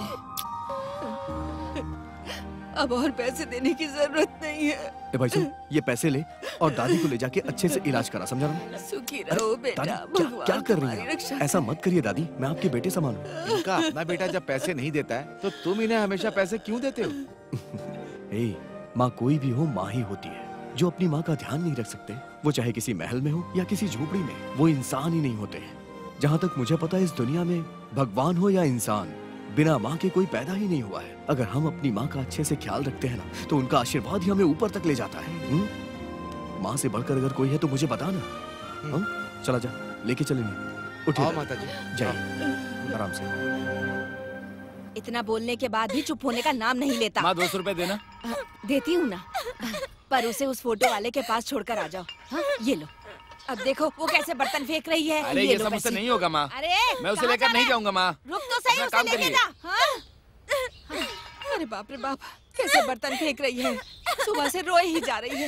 अब और पैसे देने की जरूरत नहीं है। ए भाई सुन, ये पैसे ले और दादी को ले जाके अच्छे से इलाज करा, समझा ना? सुखी रहो बेटा। दादी क्या, क्या कर रही है? ऐसा मत करिए दादी, मैं आपके बेटे समान हूँ। इनका अपना बेटा जब पैसे नहीं देता है तो तुम इन्हें हमेशा पैसे क्यों देते हो? ए, माँ कोई भी हो माँ ही होती है। जो अपनी माँ का ध्यान नहीं रख सकते, वो चाहे किसी महल में हो या किसी झोपड़ी में, वो इंसान ही नहीं होते हैं। जहाँ तक मुझे पता है इस दुनिया में भगवान हो या इंसान, बिना माँ के कोई पैदा ही नहीं हुआ है। अगर हम अपनी माँ का अच्छे से ख्याल रखते हैं ना तो उनका आशीर्वाद ही हमें ऊपर तक ले जाता है। हुँ? माँ से बढ़कर अगर कोई है तो मुझे बता ना। चला जा, लेके चलेंगे। उठिए माता जी, जाइए आराम से। इतना बोलने के बाद भी चुप होने का नाम नहीं लेता। माँ दो सौ रुपए देना। देती हूँ ना, पर उसे उस फोटो वाले के पास छोड़कर आ जाओ। हाँ, ये लो। अब देखो वो कैसे बर्तन फेंक रही है। अरे ये सब मुझसे नहीं होगा माँ। अरे मैं उसे लेकर नहीं जाऊंगा माँ। रुक तो सही, उसे लेके जा। हाँ? अरे बाप रे बाप, कैसे बर्तन फेंक रही है। सुबह से रोए ही जा रही है।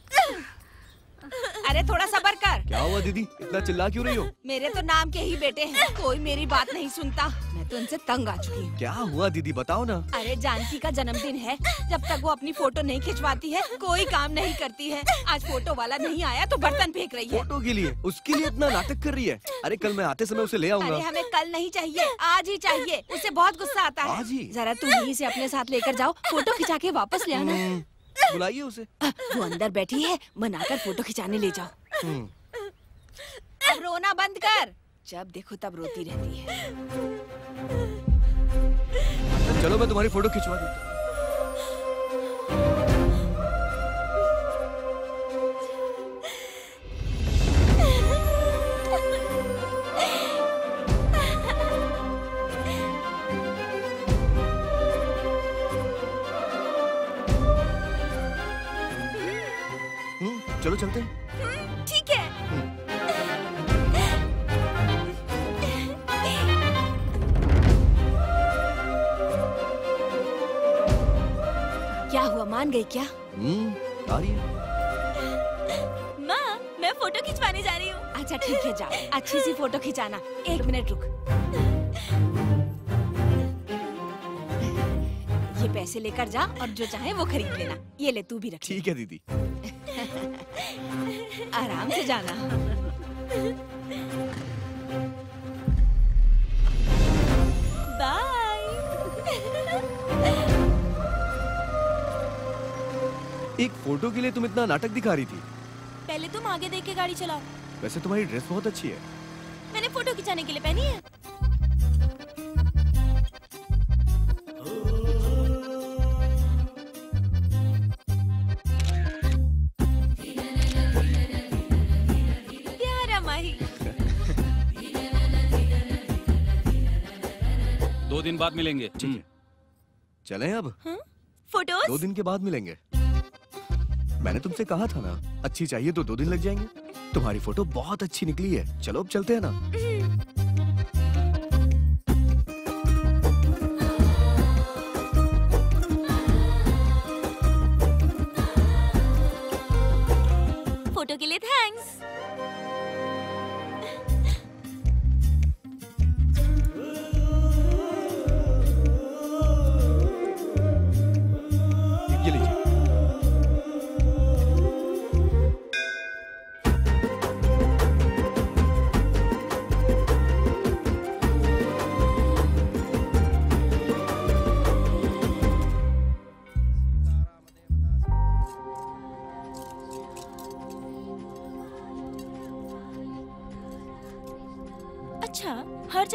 अरे थोड़ा सब्र कर। क्या हुआ दीदी, इतना चिल्ला क्यों रही हो? मेरे तो नाम के ही बेटे हैं, कोई मेरी बात नहीं सुनता। मैं तो उनसे तंग आ चुकी हूँ। क्या हुआ दीदी, बताओ ना। अरे जानकी का जन्मदिन है, जब तक वो अपनी फोटो नहीं खिंचवाती है कोई काम नहीं करती है। आज फोटो वाला नहीं आया तो बर्तन फेंक रही है। फोटो के लिए? उसके लिए इतना नाटक कर रही है? अरे कल मैं आते समय उसे ले आऊंगा। अरे हमें कल नहीं चाहिए, आज ही चाहिए। उसे बहुत गुस्सा आता है। आज ही? जरा तुम यहीं से अपने साथ लेकर जाओ, फोटो खिंचा के वापस ले आना। बुलाइए उसे। वो अंदर बैठी है, मनाकर फोटो खिंचाने ले जाओ। अब रोना बंद कर, जब देखो तब रोती रहती है। चलो मैं तुम्हारी फोटो खिंचवा देता हूँ। चलो चलते हैं। ठीक है। क्या हुआ, मान गई क्या? हम्म, आ रही है। माँ, मैं फोटो खिंचवाने जा रही हूँ। अच्छा ठीक है, जा, अच्छी सी फोटो खिंचाना। एक मिनट रुक। ये पैसे लेकर जा और जो चाहे वो खरीद लेना। ये ले, तू भी रख। ठीक है दीदी। आराम से जाना। बाय। एक फोटो के लिए तुम इतना नाटक दिखा रही थी? पहले तुम आगे देख के गाड़ी चलाओ। वैसे तुम्हारी ड्रेस बहुत अच्छी है। मैंने फोटो खिंचाने के लिए पहनी है। प्यारा माही। दो दिन बाद मिलेंगे। ठीक है, चलें अब? फोटोज? दो दिन के बाद मिलेंगे। मैंने तुमसे कहा था ना, अच्छी चाहिए तो दो दिन लग जाएंगे। तुम्हारी फोटो बहुत अच्छी निकली है। चलो अब चलते हैं ना। फोटो के लिए थैंक्स।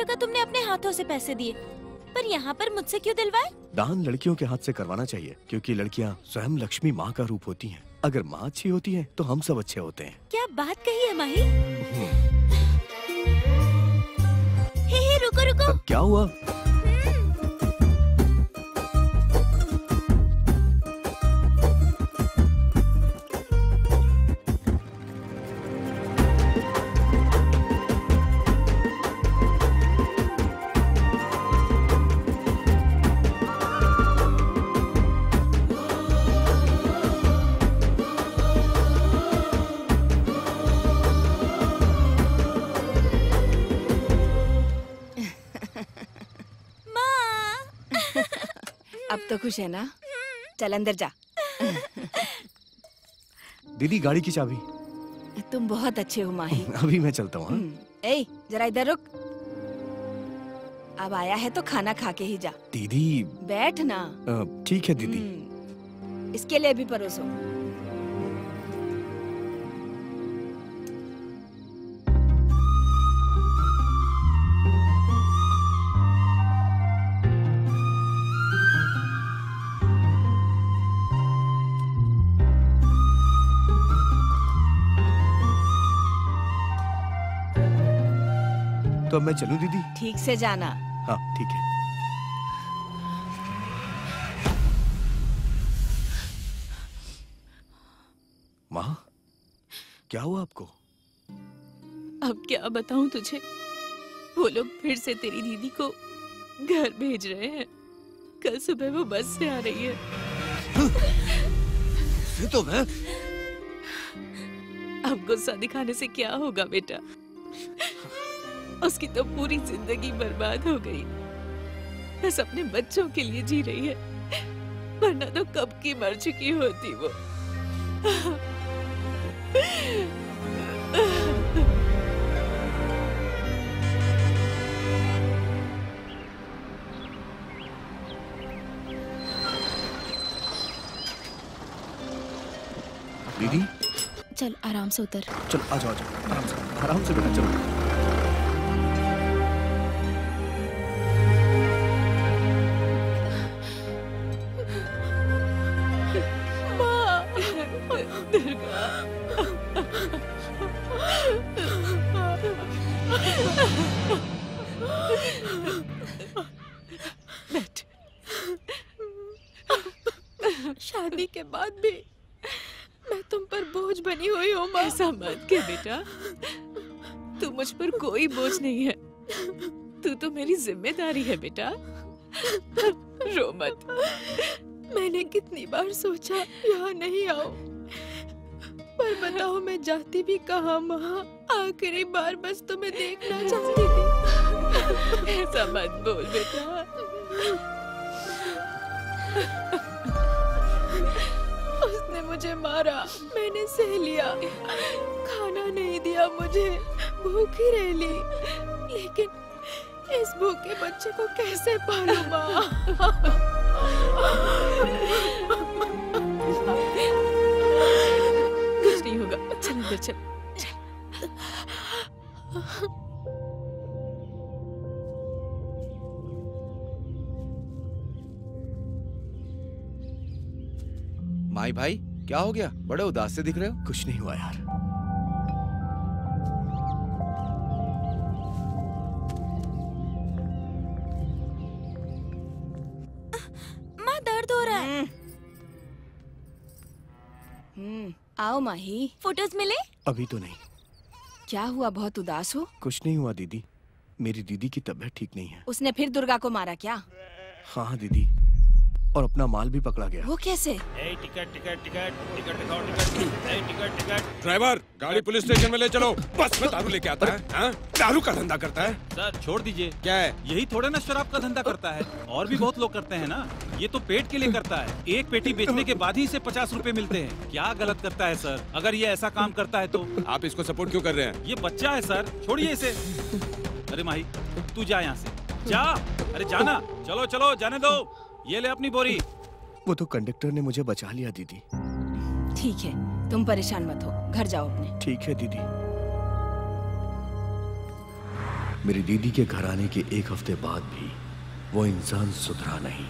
जगह तुमने अपने हाथों से पैसे दिए, पर यहाँ पर मुझसे क्यों दिलवाए? दान लड़कियों के हाथ से करवाना चाहिए, क्योंकि लड़कियाँ स्वयं लक्ष्मी माँ का रूप होती हैं। अगर माँ अच्छी होती है तो हम सब अच्छे होते हैं। क्या बात कही है माही? हे हे रुको रुको। क्या हुआ? अब तो खुश है ना? चल अंदर जा। दीदी गाड़ी की चाबी। तुम बहुत अच्छे हो माही। अभी मैं चलता हूँ। ए, जरा इधर रुक। अब आया है तो खाना खा के ही जा। दीदी बैठ ना। ठीक है दीदी। इसके लिए भी परोसो। तो अब मैं चलूं दीदी? ठीक से जाना। हाँ ठीक है। माँ, क्या हुआ आपको? अब क्या बताऊं तुझे? वो लोग फिर से तेरी दीदी को घर भेज रहे हैं। कल सुबह वो बस से आ रही है। ये तो मैं। अब गुस्सा दिखाने से क्या होगा बेटा? उसकी तो पूरी जिंदगी बर्बाद हो गई। बस अपने बच्चों के लिए जी रही है, वरना तो कब की मर चुकी होती वो। दीदी चल आराम से उतर। चल आ जाओ आ जाओ आराम से आराम से बेटा चलो। बैठ। शादी के बाद भी मैं तुम पर बोझ बनी हुई हूँ माँ। ऐसा मत कह बेटा, तू मुझ पर कोई बोझ नहीं है। तू तो मेरी जिम्मेदारी है बेटा। रो मत। मैंने कितनी बार सोचा यहाँ नहीं आऊं, पर बताओ मैं जाती भी कहाँ माँ। आखिरी बार बस तुम्हें देखना चाहती थी। ऐसा मत बोल बेटा। उसने मुझे मारा, मैंने सह लिया। खाना नहीं दिया मुझे, भूखी रह ली। लेकिन इस भूखे बच्चे को कैसे पालूं माँ? कुछ नहीं होगा, चल अंदर चल। माई भाई क्या हो गया? बड़े उदास से दिख रहे हो। कुछ नहीं हुआ यार। माँ दर्द हो रहा है। हम्म, आओ माही। फोटोज मिले? अभी तो नहीं। क्या हुआ, बहुत उदास हो? कुछ नहीं हुआ दीदी, मेरी दीदी की तबीयत ठीक नहीं है। उसने फिर दुर्गा को मारा क्या? हाँ हाँ दीदी, और अपना माल भी पकड़ा गया। वो कैसे? ए, टिकट टिकट टिकट टिकट दिखाओ टिकट। ए, टिकट टिकट। ड्राइवर गाड़ी पुलिस स्टेशन में ले चलो। बस में दारू लेके आता है, हाँ? दारू का धंधा करता है। सर छोड़ दीजिए। क्या है? यही थोड़े ना शराब का धंधा करता है, और भी बहुत लोग करते हैं ना। ये तो पेट के लिए करता है। एक पेटी बेचने के बाद ही इसे पचास रुपए मिलते हैं। क्या गलत करता है सर? अगर ये ऐसा काम करता है तो आप इसको सपोर्ट क्यों कर रहे हैं? ये बच्चा है सर, छोड़िए इसे। अरे माही तू जा यहाँ से, जा। अरे जाना, चलो चलो जाने दो। ये ले अपनी बोरी। वो तो कंडक्टर ने मुझे बचा लिया दीदी। ठीक है, तुम परेशान मत हो, घर जाओ अपने। ठीक है दीदी। मेरी दीदी के घर आने के एक हफ्ते बाद भी वो इंसान सुधरा नहीं।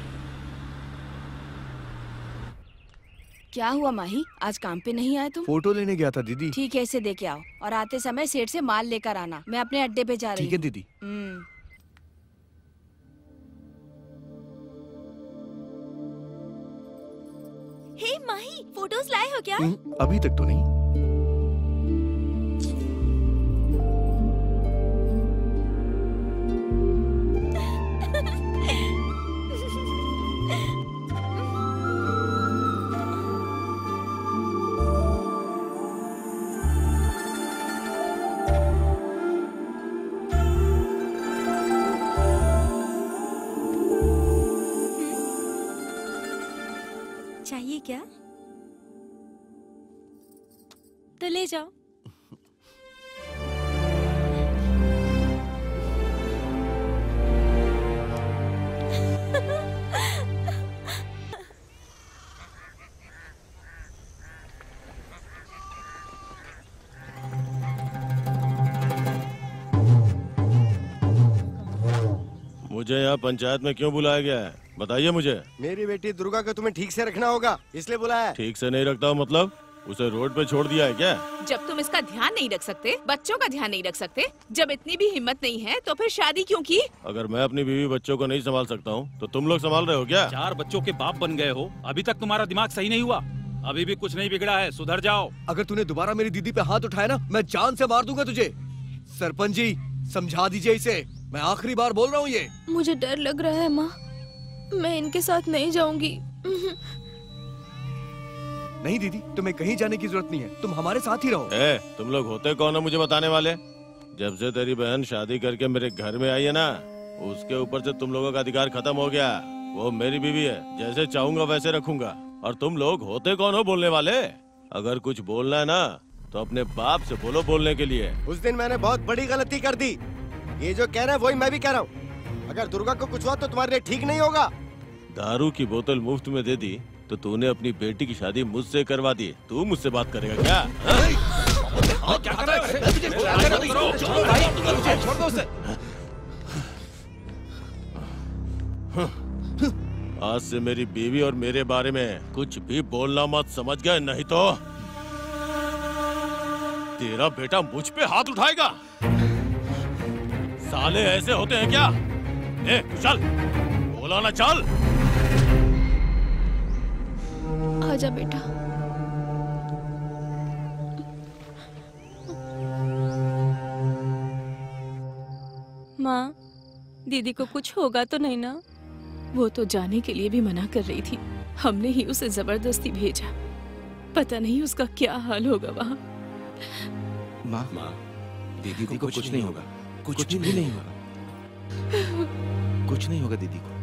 क्या हुआ माही, आज काम पे नहीं आए तुम? फोटो लेने गया था दीदी। ठीक है, इसे दे के आओ और आते समय सेठ से माल लेकर आना। मैं अपने अड्डे पे जा रही हूँ। ठीक है दीदी। हम्म। हे माही, फोटोज लाए हो क्या? अभी तक तो नहीं। चाहिए क्या? तो ले जाओ। मुझे यहाँ पंचायत में क्यों बुलाया गया है, बताइए मुझे। मेरी बेटी दुर्गा को तुम्हें ठीक से रखना होगा, इसलिए बुलाया है। ठीक से नहीं रखता हूँ मतलब? उसे रोड पे छोड़ दिया है क्या? जब तुम इसका ध्यान नहीं रख सकते, बच्चों का ध्यान नहीं रख सकते, जब इतनी भी हिम्मत नहीं है तो फिर शादी क्यों की? अगर मैं अपनी बीवी बच्चों को नहीं संभाल सकता हूँ तो तुम लोग संभाल रहे हो क्या? चार बच्चों के बाप बन गए हो, अभी तक तुम्हारा दिमाग सही नहीं हुआ। अभी भी कुछ नहीं बिगड़ा है, सुधर जाओ। अगर तूने दोबारा मेरी दीदी पे हाथ उठाया ना, मैं जान से मार दूंगा तुझे। सरपंच जी, समझा दीजिए इसे, मैं आखिरी बार बोल रहा हूँ ये। मुझे डर लग रहा है माँ, मैं इनके साथ नहीं जाऊंगी। नहीं दीदी, तुम्हें कहीं जाने की जरूरत नहीं है, तुम हमारे साथ ही रहो। ए, तुम लोग होते कौन है मुझे बताने वाले? जब से तेरी बहन शादी करके मेरे घर में आई है ना, उसके ऊपर से तुम लोगों का अधिकार खत्म हो गया। वो मेरी बीवी है, जैसे चाहूंगा वैसे रखूंगा। और तुम लोग होते कौन हो बोलने वाले? अगर कुछ बोलना है ना तो अपने बाप से बोलो बोलने के लिए। उस दिन मैंने बहुत बड़ी गलती कर दी, ये जो कह रहे हैं वही मैं भी कह रहा हूँ। अगर दुर्गा को कुछ हुआ तो तुम्हारे लिए ठीक नहीं होगा। दारू की बोतल मुफ्त में दे दी तो तूने अपनी बेटी की शादी मुझसे करवा दी, तू मुझसे बात करेगा क्या? क्या कर रहे हो? आज से मेरी बीवी और मेरे बारे में कुछ भी बोलना मत, समझ गए? नहीं तो तेरा बेटा मुझ पे हाथ उठाएगा। साले ऐसे होते हैं क्या? ए, चल, बोला ना चल। आजा बेटा। माँ, दीदी को कुछ होगा तो नहीं ना? वो तो जाने के लिए भी मना कर रही थी, हमने ही उसे जबरदस्ती भेजा। पता नहीं उसका क्या हाल होगा वहाँ। माँ, माँ, दीदी को कुछ नहीं होगा, कुछ भी नहीं होगा, कुछ नहीं होगा दीदी को।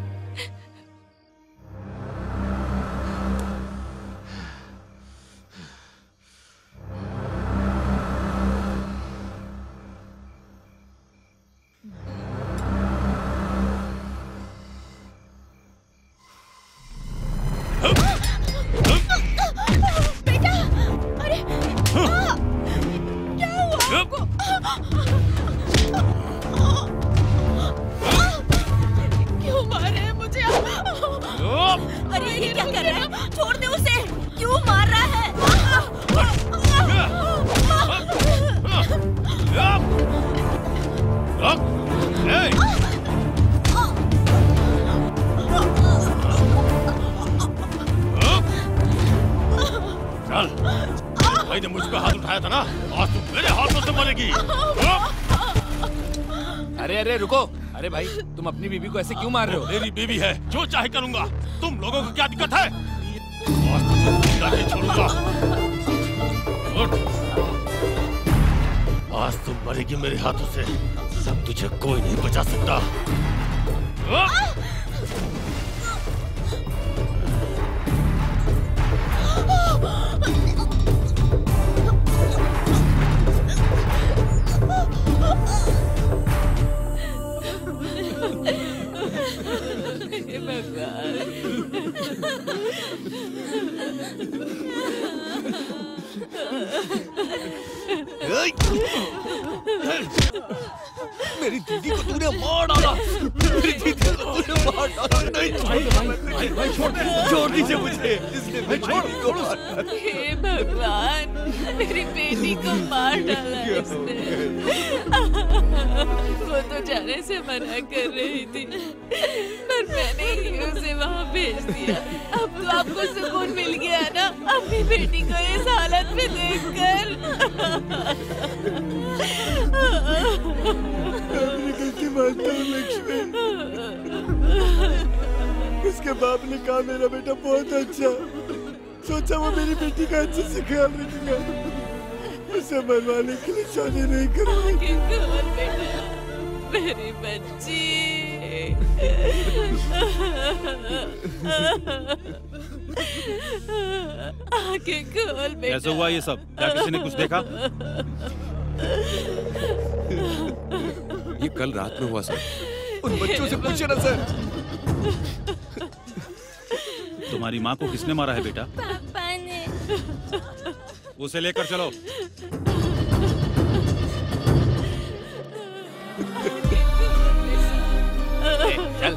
तुम अपनी बीवी को ऐसे क्यों मार रहे हो? मेरी बीवी है, जो चाहे करूंगा। तुम लोगों को क्या दिक्कत है? आज तुझे नहीं छोड़ूंगा। आज तुम मरेगी मेरे हाथों से, सब तुझे कोई नहीं बचा सकता। मेरी दीदी को तूने मार डाला। मेरी दीदी को तूने मार डाला। नहीं भाई भाई छोड़ दे, छोड़ दीजिए मुझे। इसने मैं छोड़ दो। हे भगवान, मेरी बेटी को मार डाला इसने। वो तो जाने से मना कर रही थी, पर मैंने ही उसे वहाँ भेज दिया। अब तो आपको सुकून मिल गया ना अपनी बेटी को इस हालत में देखकर। अपनी गलती मानता हूँ लक्ष्मी। उसके बाप ने कहा मेरा बेटा बहुत अच्छा, सोचा वो मेरी बेटी का अच्छे से ख्याल रखेगा, उसे मरवाने के लिए शादी नहीं करूँगा। मेरी बच्ची। आंखें खोल बेटा। कैसे हुआ ये सब? क्या किसी ने कुछ देखा? ये कल रात में हुआ सर। उन बच्चों से पूछे ना सर। तुम्हारी माँ को किसने मारा है बेटा? पापा ने। उसे लेकर चलो। चल।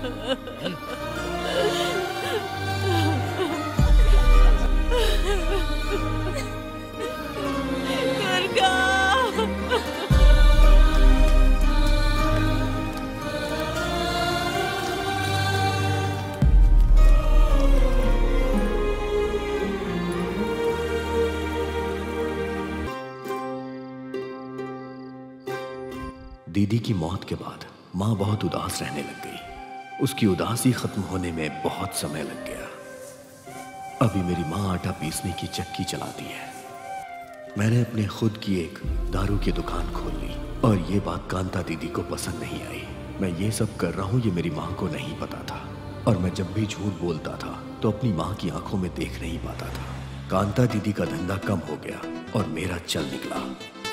दीदी की मौत के बाद माँ बहुत उदास रहने लग गई। उसकी उदासी खत्म होने में बहुत समय लग गया। अभी मेरी माँ आटा पीसने की चक्की चलाती है। मैंने अपने खुद की एक दारू की दुकान खोल ली और ये बात कांता दीदी को पसंद नहीं आई। मैं ये सब कर रहा हूँ ये मेरी माँ को नहीं पता था, और मैं जब भी झूठ बोलता था तो अपनी माँ की आंखों में देख नहीं पाता था। कांता दीदी का धंधा कम हो गया और मेरा चल निकला।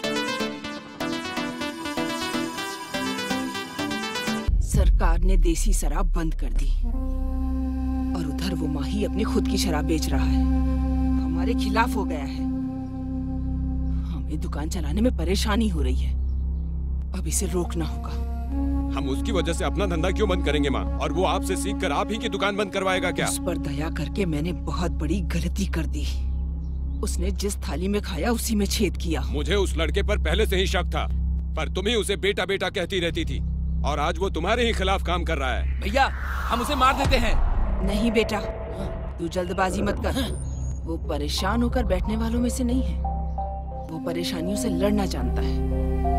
सरकार ने देसी शराब बंद कर दी और उधर वो माही अपनी खुद की शराब बेच रहा है। हमारे खिलाफ हो गया है। हमें दुकान चलाने में परेशानी हो रही है। अब इसे रोकना होगा। हम उसकी वजह से अपना धंधा क्यों बंद करेंगे माँ? और वो आपसे सीख कर आप ही की दुकान बंद करवाएगा क्या? उस पर दया करके मैंने बहुत बड़ी गलती कर दी। उसने जिस थाली में खाया उसी में छेद किया। मुझे उस लड़के पर पहले से ही शक था, पर तुम ही उसे बेटा बेटा कहती रहती थी, और आज वो तुम्हारे ही खिलाफ काम कर रहा है। भैया हम उसे मार देते हैं। नहीं बेटा, तू जल्दबाजी मत कर। वो परेशान होकर बैठने वालों में से नहीं है। वो परेशानियों से लड़ना जानता है।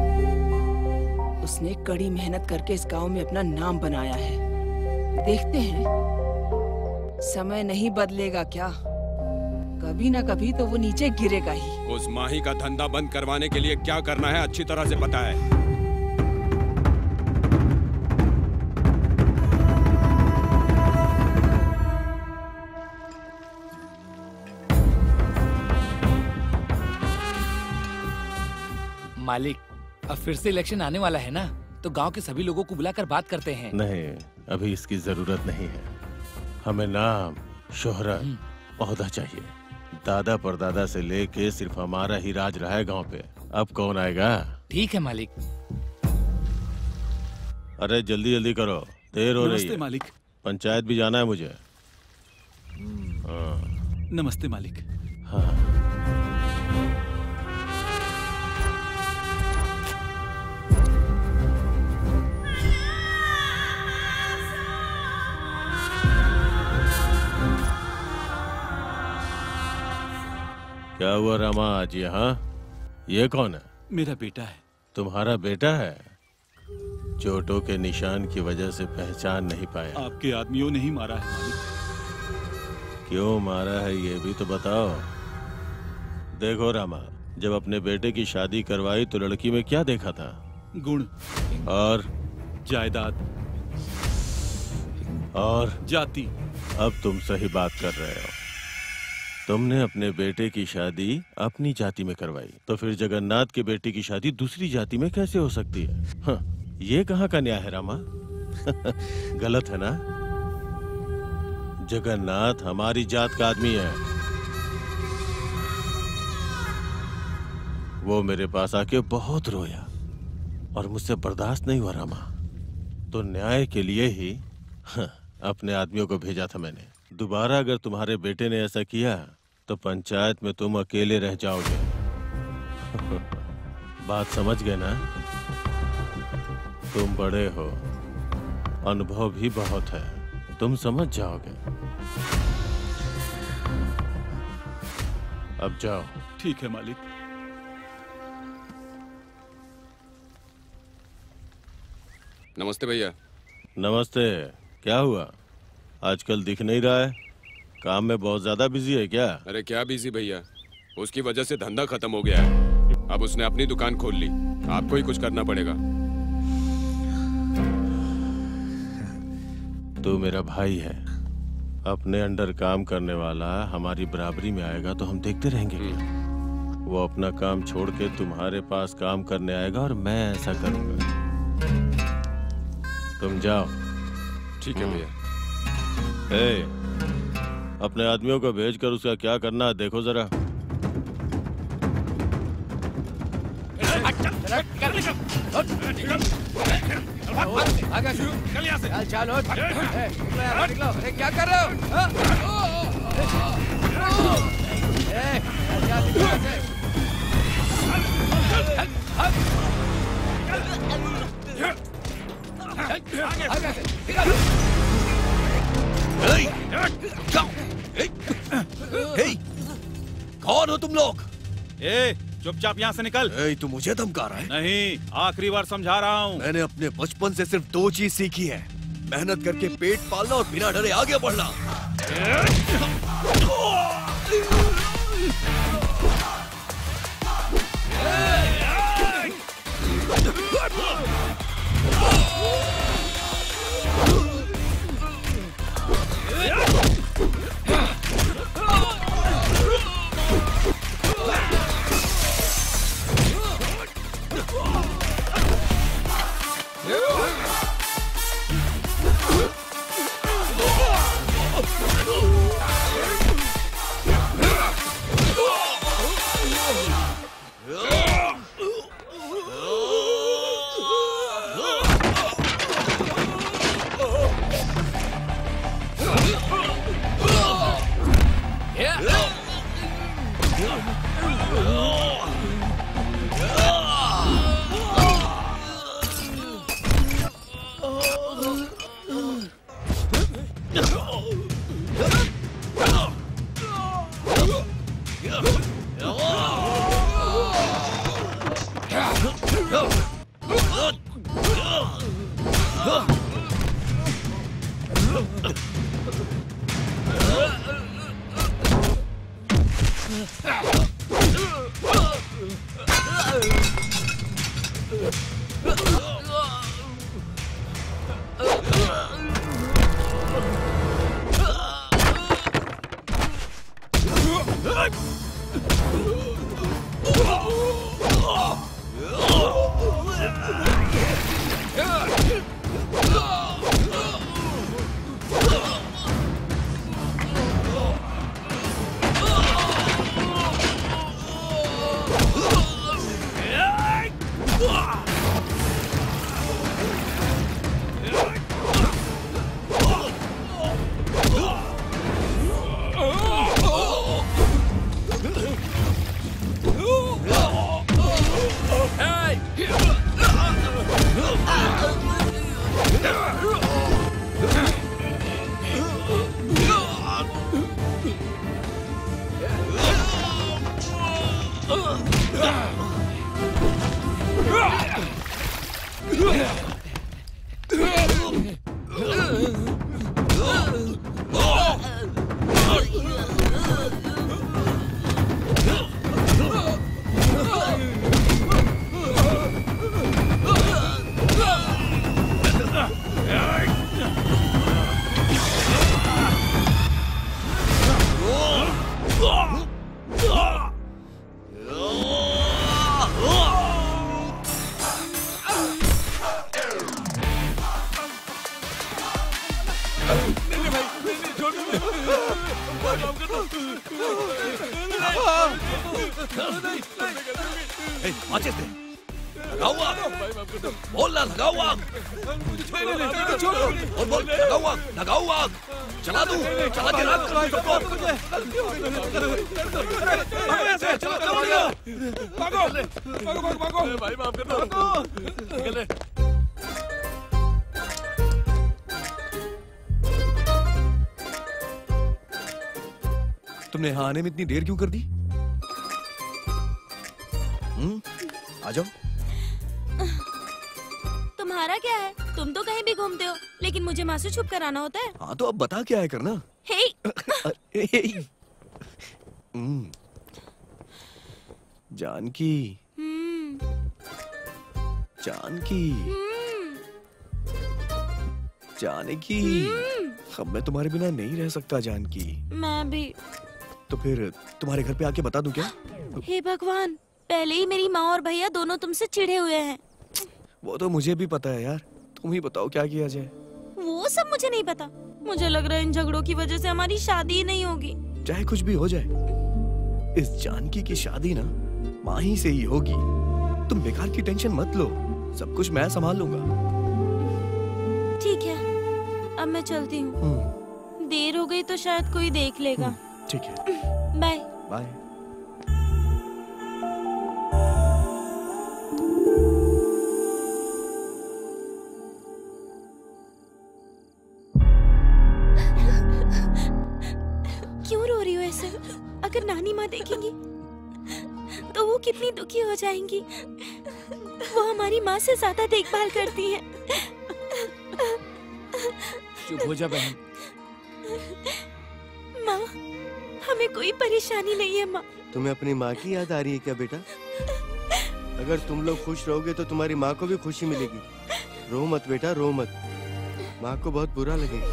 उसने कड़ी मेहनत करके इस गांव में अपना नाम बनाया है। देखते हैं, समय नहीं बदलेगा क्या? कभी ना कभी तो वो नीचे गिरेगा ही। उस माही का धंधा बंद करवाने के लिए क्या करना है अच्छी तरह से पता है। मालिक, अब फिर से इलेक्शन आने वाला है ना, तो गांव के सभी लोगों को बुलाकर बात करते हैं। नहीं, अभी इसकी जरूरत नहीं है। हमें नाम, शोहरत, ओहदा चाहिए। दादा परदादा से लेके सिर्फ हमारा ही राज रहा है गांव पे। अब कौन आएगा? ठीक है मालिक। अरे जल्दी जल्दी करो, देर हो रही है। नमस्ते मालिक। पंचायत भी जाना है मुझे। हाँ। नमस्ते मालिक। हाँ। क्या हुआ रामा आज यहाँ? ये कौन है? मेरा बेटा है। तुम्हारा बेटा है? चोटों के निशान की वजह से पहचान नहीं पाया। आपके आदमियों ने ही मारा है मालिक। क्यों मारा है ये भी तो बताओ। देखो रामा, जब अपने बेटे की शादी करवाई तो लड़की में क्या देखा था? गुण और जायदाद और जाति। अब तुम सही बात कर रहे हो। तुमने अपने बेटे की शादी अपनी जाति में करवाई, तो फिर जगन्नाथ के बेटे की शादी दूसरी जाति में कैसे हो सकती है? हाँ, ये कहाँ का न्याय है रामा? गलत है ना? जगन्नाथ हमारी जात का आदमी है। वो मेरे पास आके बहुत रोया, और मुझसे बर्दाश्त नहीं हुआ रामा, तो न्याय के लिए ही हाँ, अपने आदमियों को भेजा था मैंने। दोबारा अगर तुम्हारे बेटे ने ऐसा किया तो पंचायत में तुम अकेले रह जाओगे। बात समझ गए ना? तुम बड़े हो, अनुभव भी बहुत है, तुम समझ जाओगे। अब जाओ। ठीक है मालिक। नमस्ते भैया। नमस्ते। क्या हुआ, आजकल दिख नहीं रहा है? काम में बहुत ज्यादा बिजी है क्या? अरे क्या बिजी भैया, उसकी वजह से धंधा खत्म हो गया है। अब उसने अपनी दुकान खोल ली, आपको ही कुछ करना पड़ेगा। तू मेरा भाई है, अपने अंडर काम करने वाला हमारी बराबरी में आएगा तो हम देखते रहेंगे क्या? वो अपना काम छोड़ के तुम्हारे पास काम करने आएगा और मैं ऐसा करूंगा। तुम जाओ। ठीक है भैया। ए, अपने आदमियों को भेजकर उसका क्या करना है देखो जरा। क्या कर रहे कौन हो तुम लोग? ए, चुपचाप यहाँ से निकल। ए, तू मुझे धमका रहा है? नहीं, आखिरी बार समझा रहा हूँ। मैंने अपने बचपन से सिर्फ दो चीज सीखी है, मेहनत करके पेट पालना और बिना डरे आगे बढ़ना। लगाओ आग। बोल ना, लगाओ आग। बोल बोल, लगाओ आग, लगाओ आग। चला दूं, चला के राख करूं सबको। चलो चलो भागो भागो भागो भागो भाई माफ कर दो। निकल ले। तुमने यहाँ आने में इतनी देर क्यों कर दी? हम्म, आ जाओ। तुम्हारा क्या है? तुम तो कहीं भी घूमते हो, लेकिन मुझे माँ से छुप कर आना होता है। हाँ तो अब बता क्या है करना। हे हम्म, जानकी, जानकी, जानकी, अब मैं तुम्हारे बिना नहीं रह सकता जानकी। मैं भी। तो फिर तुम्हारे घर पे आके बता दूं क्या? हे भगवान, पहले ही मेरी माँ और भैया दोनों तुमसे चिढ़े हुए हैं। वो तो मुझे भी पता है यार, तुम ही बताओ क्या किया जाए। वो सब मुझे नहीं पता। मुझे लग रहा है इन झगड़ों की वजह से हमारी शादी ही नहीं होगी। चाहे कुछ भी हो जाए, इस जानकी की शादी ना माँ ही से ही होगी। तुम बेकार की टेंशन मत लो, सब कुछ मैं संभाल लूंगा। ठीक है, अब मैं चलती हूँ। देर हो गई तो शायद कोई देख लेगा। ठीक है, बाय बाय। क्यों रो रही हो ऐसे? अगर नानी माँ देखेंगी तो वो कितनी दुखी हो जाएंगी। वो हमारी माँ से ज्यादा देखभाल करती हैं। चुप हो जा बहन। माँ, हमें कोई परेशानी नहीं है माँ। तुम्हें अपनी माँ की याद आ रही है क्या बेटा? अगर तुम लोग खुश रहोगे तो तुम्हारी माँ को भी खुशी मिलेगी। रो मत बेटा, रो मत। माँ को बहुत बुरा लगेगा।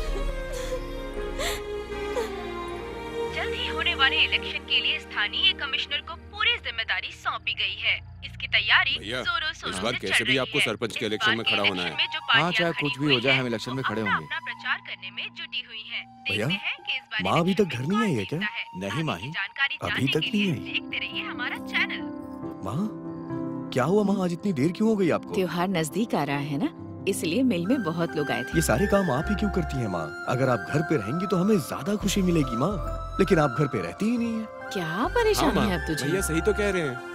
जल्द ही होने वाले इलेक्शन के लिए स्थानीय कमिश्नर को पूरी जिम्मेदारी सौंपी गई है। इसकी तैयारी भैया, जोरों शोरों इस बार से कैसे चल भी रही आपको है। सरपंच के इस इलेक्शन बार में के खड़ा होना इलेक्शन है। में जो हाँ, पार्टियां चाहे खड़ी कुछ भी हुई हो जाए, हैं, हम इलेक्शन में वो खड़े अपना होंगे। अपना प्रचार करने में जुटी हुई हैं। भैया, देखते हैं कि इस बार माँ अभी तक घर नहीं आई है क्या? नहीं माही, अभी तक नहीं आई। देखते रहिए हमारा चैनल। माँ, क्या हुआ माँ? आज इतनी देर क्यों हो गई आपको? त्योहार नजदीक आ रहा है ना, इसलिए मिल में बहुत लोग आए थे। ये सारे काम आप ही क्यों करती हैं माँ? अगर आप घर पे रहेंगी तो हमें ज्यादा खुशी मिलेगी माँ, लेकिन आप घर पे रहती ही नहीं है। क्या परेशानी है अब तुझे? भैया सही तो कह रहे हैं।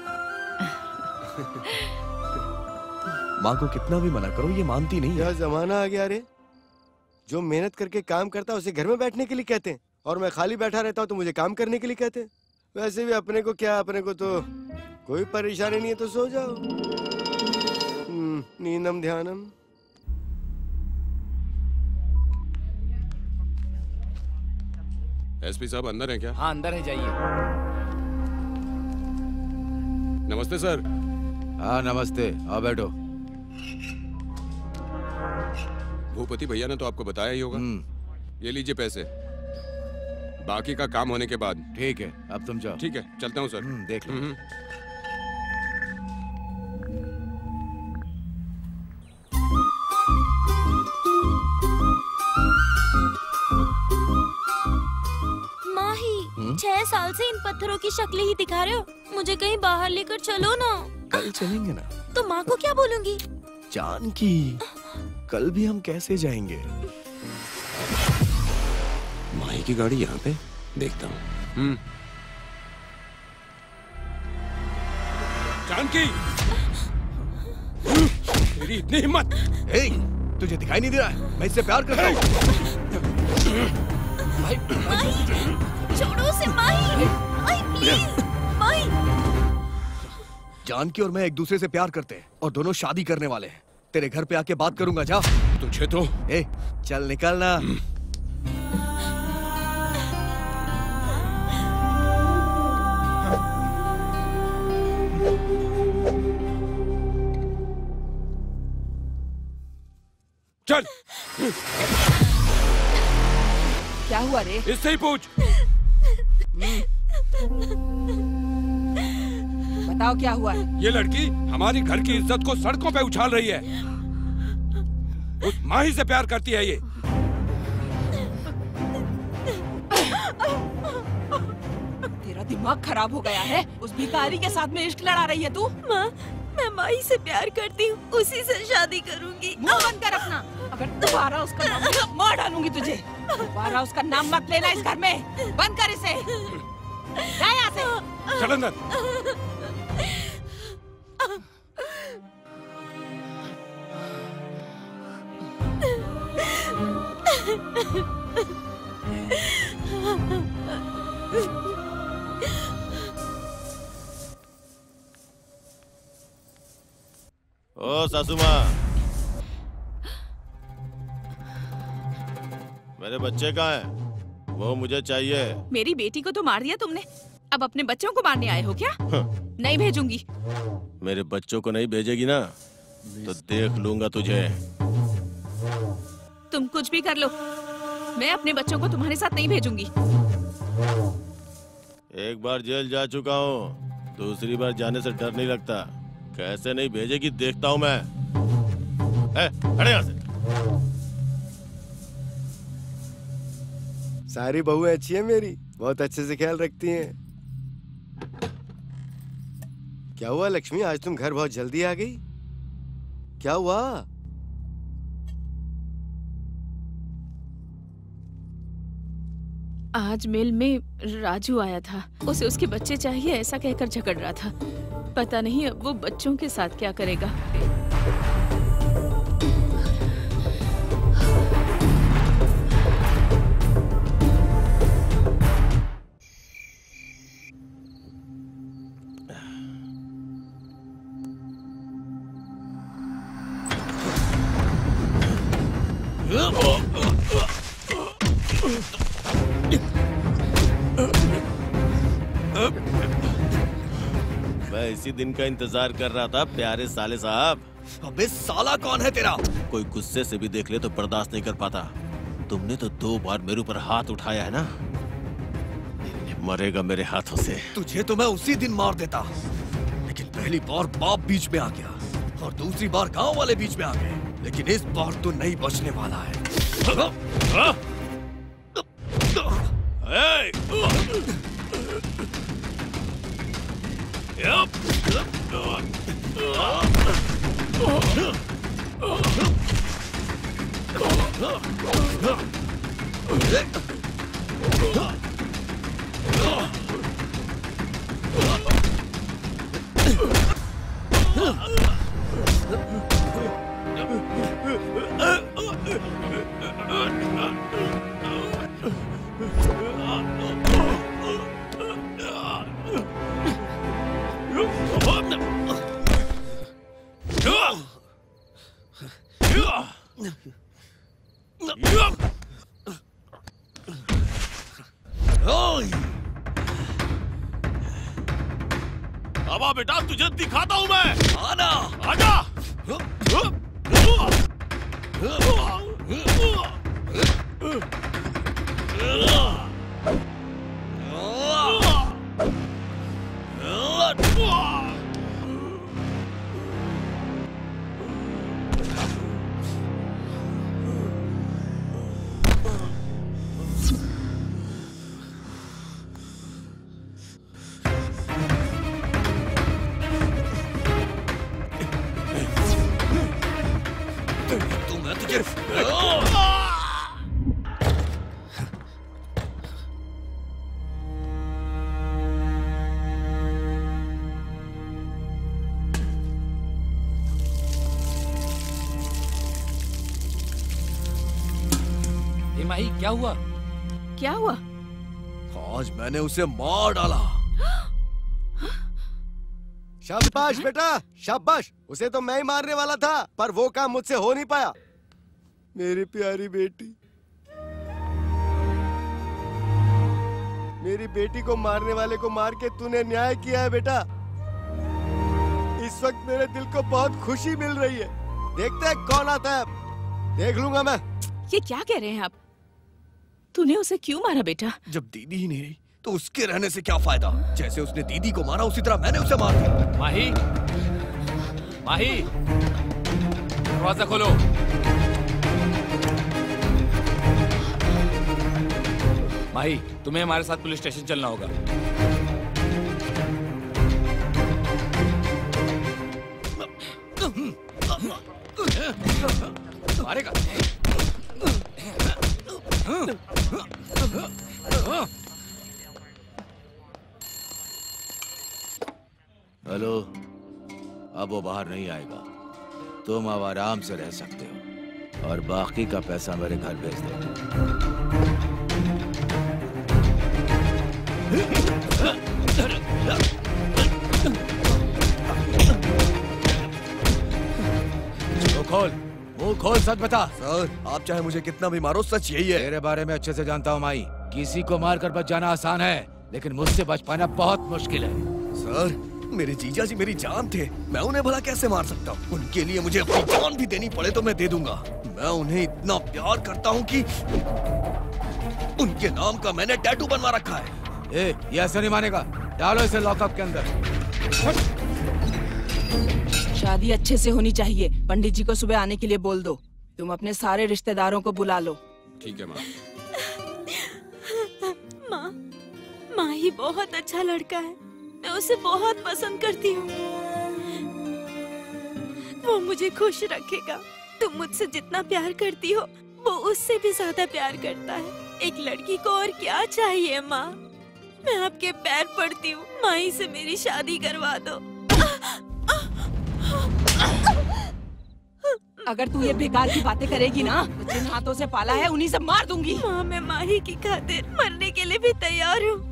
माँ को कितना भी मना करो, ये मानती नहीं है। क्या जमाना आ गया रे? जो मेहनत करके काम करता है उसे घर में बैठने के लिए कहते हैं, और मैं खाली बैठा रहता हूँ तो मुझे काम करने के लिए कहते हैं। वैसे भी अपने को क्या, अपने को तो कोई परेशानी नहीं है, तो सो जाओ। हम्म, नींदम ध्यानम। एसपी साहब अंदर हैं क्या? हाँ अंदर है, जाइए। नमस्ते सर। हाँ नमस्ते, आओ बैठो। भूपति भैया ने तो आपको बताया ही होगा। ये लीजिए पैसे, बाकी का काम होने के बाद। ठीक है, अब तुम जाओ। ठीक है, चलता हूँ सर। देख लो। माही, छह साल से इन पत्थरों की शक्लें ही दिखा रहे हो। मुझे कहीं बाहर लेकर चलो ना। कल चलेंगे ना। तो माँ को क्या बोलूंगी? जानकी, कल भी हम कैसे जाएंगे? माही की गाड़ी यहाँ पे, देखता हूँ। हम्म। जानकी, तेरी इतनी हिम्मत! ए, तुझे दिखाई नहीं दे रहा है? मैं इससे प्यार करता हूँ। माही, छोड़ो उसे माही। माही, प्लीज, माही। जानकी और मैं एक दूसरे से प्यार करते हैं और दोनों शादी करने वाले हैं। तेरे घर पे आके बात करूंगा, जा। तुझे तो ए, चल निकल ना। चल। क्या हुआ रे? इससे ही पूछ। बताओ क्या हुआ है? ये लड़की हमारी घर की इज्जत को सड़कों पे उछाल रही है। उस माही से प्यार करती है ये। तेरा दिमाग खराब हो गया है। उस भिखारी के साथ में इश्क लड़ा रही है तू? माँ, मैं माही से प्यार करती हूँ, उसी से शादी करूंगी। मुंह बंद कर अपना। अगर दोबारा उसका नाम लिया, मार डालूंगी तुझे। दोबारा उसका नाम मत लेना इस घर में। बंद कर इसे। जा यहाँ से। चल अंदर। ओ सासू माँ, मेरे बच्चे कहाँ हैं? वो मुझे चाहिए। मेरी बेटी को तो मार दिया तुमने, अब अपने बच्चों को मारने आए हो क्या? नहीं भेजूंगी। मेरे बच्चों को नहीं भेजेगी ना तो देख लूंगा तुझे। तुम कुछ भी कर लो, मैं अपने बच्चों को तुम्हारे साथ नहीं भेजूंगी। एक बार जेल जा चुका हूँ, दूसरी बार जाने से डर नहीं लगता। कैसे नहीं भेजेगी देखता हूँ मैं। ए, हटे यहाँ से। सारी बहुएं अच्छी है मेरी, बहुत अच्छे से ख्याल रखती हैं। क्या हुआ लक्ष्मी, आज तुम घर बहुत जल्दी आ गई? क्या हुआ? आज मिल में राजू आया था, उसे उसके बच्चे चाहिए ऐसा कहकर झगड़ रहा था। पता नहीं अब वो बच्चों के साथ क्या करेगा। मैं इसी दिन का इंतजार कर रहा था प्यारे साले साहब। अबे साला कौन है तेरा? कोई गुस्से से भी देख ले तो बर्दाश्त नहीं कर पाता। तुमने तो दो बार मेरे ऊपर हाथ उठाया है ना, मरेगा मेरे हाथों से। तुझे तो मैं उसी दिन मार देता, लेकिन पहली बार बाप बीच में आ गया और दूसरी बार गांव वाले बीच में आ गए, लेकिन इस बार तो नहीं बचने वाला है। अब आ बेटा, तुझे दिखाता हूं मैं। आना, आजा। माही क्या हुआ? क्या हुआ? आज मैंने उसे मार डाला। शाबाश बेटा, शाबाश। उसे तो मैं ही मारने वाला था, पर वो काम मुझसे हो नहीं पाया। मेरी प्यारी बेटी, मेरी बेटी को मारने वाले को मार के तूने न्याय किया है बेटा। इस वक्त मेरे दिल को बहुत खुशी मिल रही है। देखते हैं कौन आता है, देख लूंगा मैं। ये क्या कह रहे हैं आप? तूने उसे क्यों मारा बेटा? जब दीदी ही नहीं रही तो उसके रहने से क्या फायदा? जैसे उसने दीदी को मारा उसी तरह मैंने उसे मार दिया। माही, माही, दरवाजा खोलो। माही, तुम्हें हमारे साथ पुलिस स्टेशन चलना होगा। मारेगा। हेलो, अब वो बाहर नहीं आएगा। तुम अब आराम से रह सकते हो और बाकी का पैसा मेरे घर भेज दो। मुंह खोल, मुंह खोल, सच बता। सर, आप चाहे मुझे कितना भी मारो, सच यही है। तेरे बारे में अच्छे से जानता हूँ माई। किसी को मारकर बच जाना आसान है, लेकिन मुझसे बच पाना बहुत मुश्किल है। सर, मेरे जीजा जी मेरी जान थे, मैं उन्हें भला कैसे मार सकता हूँ? उनके लिए मुझे अपनी जान भी देनी पड़े तो मैं दे दूंगा। मैं उन्हें इतना प्यार करता हूँ कि उनके नाम का मैंने टैटू बनवा रखा है। ए, ये ऐसे नहीं मानेगा। डालो इसे लॉकअप के अंदर। शादी अच्छे से होनी चाहिए। पंडित जी को सुबह आने के लिए बोल दो। तुम अपने सारे रिश्तेदारों को बुला लो। ठीक है माँ। माँ, माँ ही बहुत अच्छा लड़का है। मैं उसे बहुत पसंद करती हूँ। वो मुझे खुश रखेगा। तुम मुझसे जितना प्यार करती हो, वो उससे भी ज्यादा प्यार करता है। एक लड़की को और क्या चाहिए माँ? मैं आपके पैर पड़ती हूँ, माँ से मेरी शादी करवा दो। अगर तू ये बेकार की बातें करेगी ना, तो जिन हाथों से पाला है उन्हीं से मार दूंगी। माँ, मैं माही की खातिर मरने के लिए भी तैयार हूँ।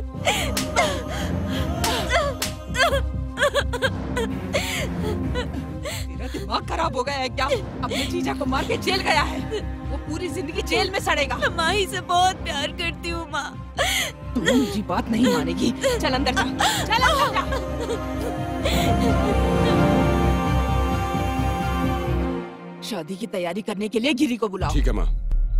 तेरा दिमाग खराब हो गया है क्या? अपने जीजा को मार के जेल गया है। वो पूरी जिंदगी जेल में सड़ेगा। मैं माही से बहुत प्यार करती हूँ माँ। तू मेरी बात नहीं मानेगी। चल अंदर जा, चल अंदर जा। शादी की तैयारी करने के लिए गिरी को बुलाओ। ठीक है माँ।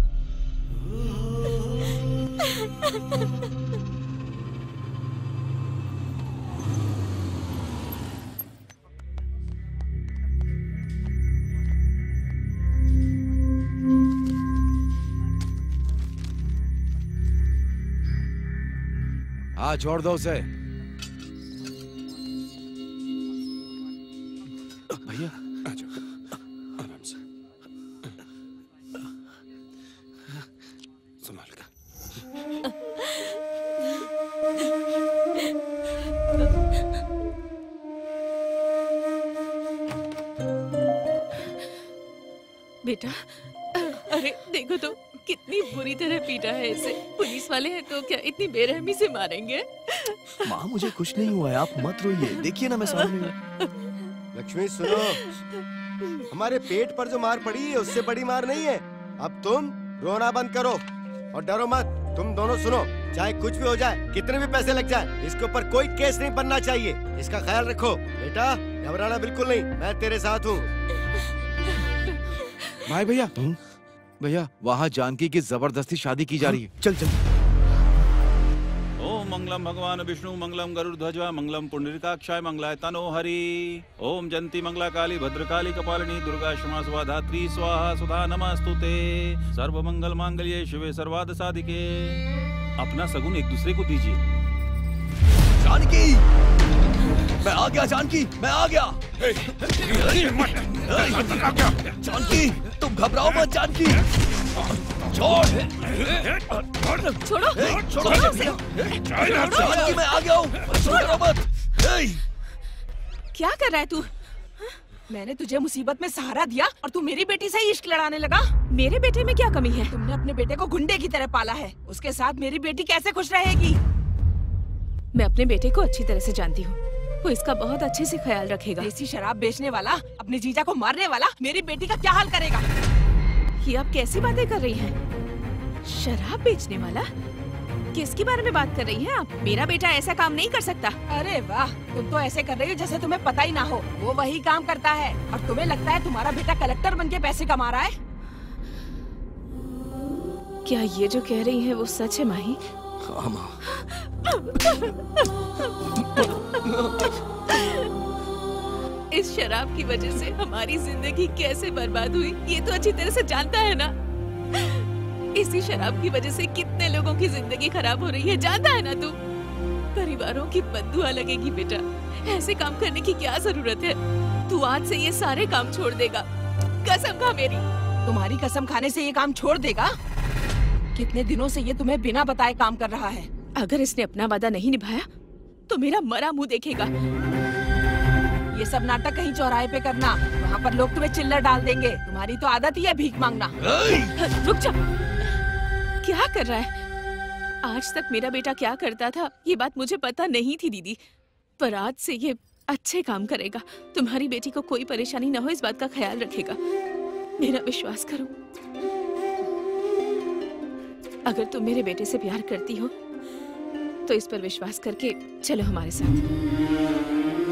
हाँ, छोड़ दो उसे। भैया आ जाओ, आराम से। संभाल कर। बेटा, अरे देखो तो कितनी बुरी तरह पीटा है इसे। पुलिस वाले हैं तो क्या इतनी बेरहमी से मारेंगे? माँ, मुझे कुछ नहीं हुआ है, आप मत रोइए। देखिए ना मैं सामने हूँ। लक्ष्मी सुनो, हमारे पेट पर जो मार पड़ी है उससे बड़ी मार नहीं है। अब तुम रोना बंद करो और डरो मत। तुम दोनों सुनो, चाहे कुछ भी हो जाए, कितने भी पैसे लग जाए, इसके ऊपर कोई केस नहीं बनना चाहिए। इसका ख्याल रखो बेटा, घबराना बिल्कुल नहीं, मैं तेरे साथ हूँ। भाई भैया, भैया वहाँ जानकी की जबरदस्ती शादी की जा रही है। चल चल। ओम मंगलम भगवान विष्णु, मंगलम गरुड़ध्वजा, मंगलम पुंडरीकाक्षाय, मंगलाय तनो हरि। ओम जंती मंगला काली भद्रकाली कपालिनी दुर्गा क्षमा स्वाहा धात्री स्वाहा सुधा नमस्तुते। सर्व मंगल मांगल्ये शिवे सर्वार्थ साधिके। अपना सगुन एक दूसरे को दीजिए। जानकी, मैं आ गया। जानकी, मैं आ गया। जानकी, तुम घबराओ मत। जानकी, छोड़ छोड़ो, छोड़ो जानकी, मैं आ गया हूँ, छोड़ो मत। क्या कर रहा है तू? मैंने तुझे मुसीबत में सहारा दिया और तू मेरी बेटी से ही इश्क लड़ाने लगा। मेरे बेटे में क्या कमी है? तुमने अपने बेटे को गुंडे की तरह पाला है। उसके साथ मेरी बेटी कैसे खुश रहेगी? मैं अपने बेटे को अच्छी तरह से जानती हूँ, वो इसका बहुत अच्छे से ख्याल रखेगा। देसी शराब बेचने वाला, अपने जीजा को मारने वाला मेरी बेटी का क्या हाल करेगा? ये आप कैसी बातें कर रही हैं? शराब बेचने वाला? किसके बारे में बात कर रही हैं आप? मेरा बेटा ऐसा काम नहीं कर सकता। अरे वाह, तुम तो ऐसे कर रही हो जैसे तुम्हें पता ही ना हो। वो वही काम करता है और तुम्हें लगता है तुम्हारा बेटा कलेक्टर बन के पैसे कमा रहा है। क्या ये जो कह रही हैं वो सच है माही? हाँ माँ। इस शराब की वजह से हमारी जिंदगी कैसे बर्बाद हुई ये तो अच्छी तरह से जानता है ना। इसी शराब की वजह से कितने लोगों की जिंदगी खराब हो रही है, जानता है ना तू? परिवारों की बददुआ लगेगी बेटा। ऐसे काम करने की क्या जरूरत है? तू आज से ये सारे काम छोड़ देगा। कसम खा मेरी। तुम्हारी कसम खाने से ये काम छोड़ देगा? कितने दिनों से ये तुम्हें बिना बताए काम कर रहा है। अगर इसने अपना वादा नहीं निभाया तो मेरा मरा मुंह देखेगा। ये सब नाटक कहीं चौराहे पे करना, वहाँ पर लोग तुम्हें चिल्लर डाल देंगे। तुम्हारी तो आदत ही है भीख मांगना। रुक जा। क्या कर रहा है? आज तक मेरा बेटा क्या करता था ये बात मुझे पता नहीं थी दीदी, पर आज से ये अच्छे काम करेगा। तुम्हारी बेटी को कोई परेशानी न हो इस बात का ख्याल रखेगा। मेरा विश्वास करो। अगर तुम मेरे बेटे से प्यार करती हो तो इस पर विश्वास करके चलो हमारे साथ।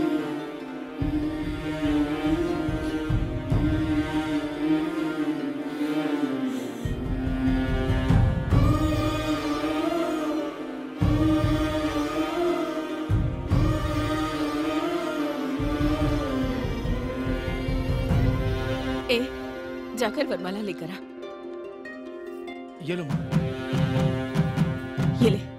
ए, जाकर वरमाला लेकर आ। ये लो। ये ले।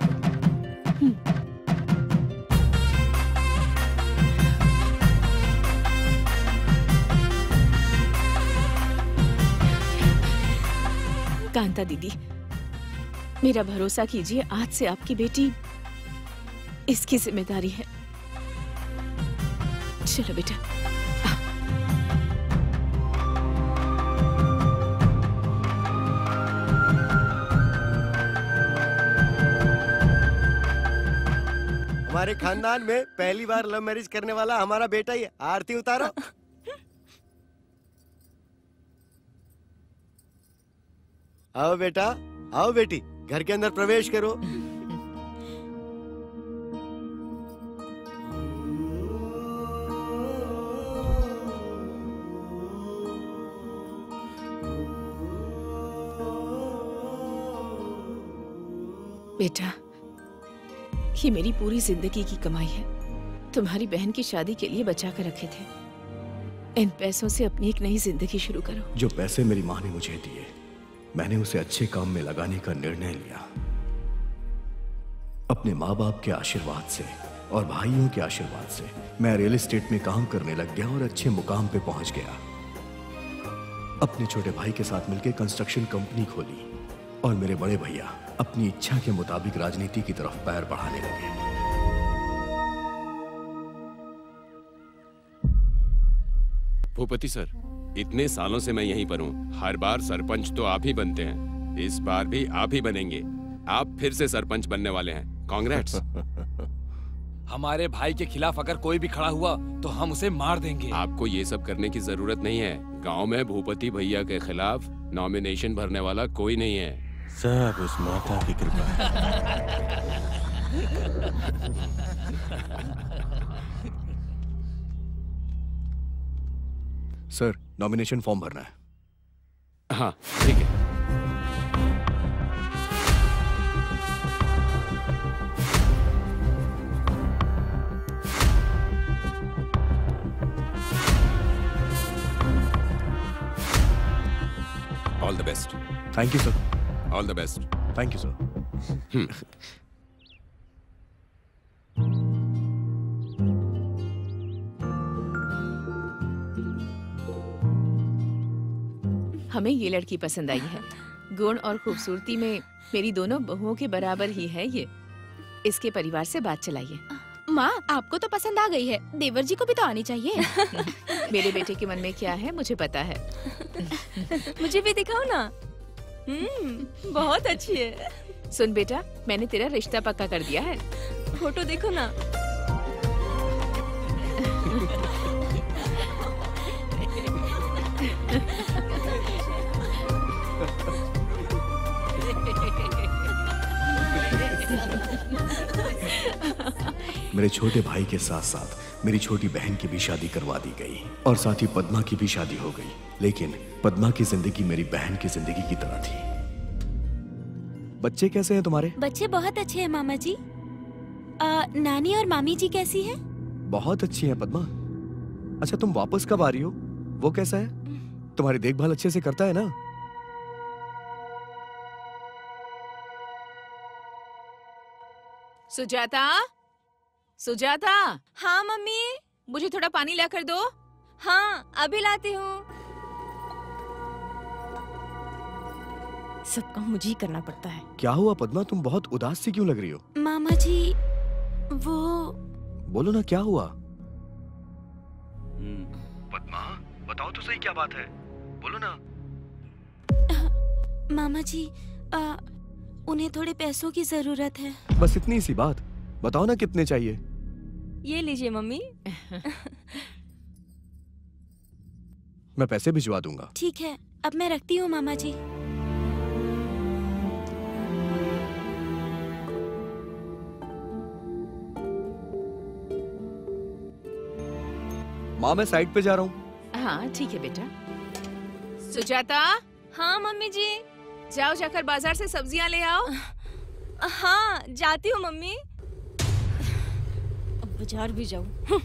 कांता दीदी, मेरा भरोसा कीजिए, आज से आपकी बेटी इसकी जिम्मेदारी है। चलो बेटा। हमारे खानदान में पहली बार लव मैरिज करने वाला हमारा बेटा ही है। आरती उतारो। आओ बेटा, आओ बेटी, घर के अंदर प्रवेश करो। बेटा, ये मेरी पूरी जिंदगी की कमाई है। तुम्हारी बहन की शादी के लिए बचा कर रखे थे। इन पैसों से अपनी एक नई जिंदगी शुरू करो। जो पैसे मेरी माँ ने मुझे दिए, मैंने उसे अच्छे काम में लगाने का निर्णय लिया। अपने माँ बाप के आशीर्वाद से और भाइयों के आशीर्वाद से मैं रियल एस्टेट में काम करने लग गया और अच्छे मुकाम पे पहुंच गया। अपने छोटे भाई के साथ मिलकर कंस्ट्रक्शन कंपनी खोली और मेरे बड़े भैया अपनी इच्छा के मुताबिक राजनीति की तरफ पैर बढ़ाने लगे। भूपति सर, इतने सालों से मैं यहीं पर हूँ। हर बार सरपंच तो आप ही बनते हैं, इस बार भी आप ही बनेंगे। आप फिर से सरपंच बनने वाले हैं। कांग्रेट्स। हमारे भाई के खिलाफ अगर कोई भी खड़ा हुआ तो हम उसे मार देंगे। आपको ये सब करने की जरूरत नहीं है। गांव में भूपति भैया के खिलाफ नॉमिनेशन भरने वाला कोई नहीं है। सब उस माता की कृपा है। सर, नॉमिनेशन फॉर्म भरना है। हाँ, ठीक है। All the best. Thank you sir. All the best. Thank you sir. हमें ये लड़की पसंद आई है। गुण और खूबसूरती में मेरी दोनों बहुओं के बराबर ही है ये। इसके परिवार से बात चलाइए। माँ, आपको तो पसंद आ गई है, देवर जी को भी तो आनी चाहिए। मेरे बेटे के मन में क्या है मुझे पता है। मुझे भी दिखाओ ना। हम्म, बहुत अच्छी है। सुन बेटा, मैंने तेरा रिश्ता पक्का कर दिया है। फोटो देखो ना। मेरे छोटे भाई के साथ साथ मेरी छोटी बहन की भी शादी करवा दी गई और साथ ही पद्मा की भी शादी हो गई। लेकिन पद्मा की जिंदगी मेरी बहन की जिंदगी की तरह थी। बच्चे कैसे हैं तुम्हारे? बच्चे बहुत अच्छे हैं मामा जी। आ, नानी और मामी जी कैसी हैं? बहुत अच्छी हैं पद्मा। अच्छा, तुम वापस कब आ रही हो? वो कैसा है? तुम्हारी देखभाल अच्छे से करता है ना? सुजाता, सुजाता। हाँ मम्मी। मुझे थोड़ा पानी ला कर दो। हाँ अभी लाती हूँ। सब काम मुझे ही करना पड़ता है। क्या हुआ पद्मा, तुम बहुत उदास सी क्यों लग रही हो? मामा जी वो बोलो ना, क्या हुआ? पद्मा बताओ तो सही, क्या बात है, बोलो ना। मामा जी आ, उन्हें थोड़े पैसों की जरूरत है। बस इतनी सी बात, बताओ ना कितने चाहिए। ये लीजिए मम्मी। मैं पैसे भिजवा दूंगा। ठीक है, अब मैं रखती हूँ मामा जी। माँ मैं साइड पे जा रहा हूँ। हाँ ठीक है बेटा। सुजाता। हाँ मम्मी जी। जाओ जाकर बाजार से सब्जियां ले आओ। हाँ जाती हूँ मम्मी। अब बाजार भी जाऊँ।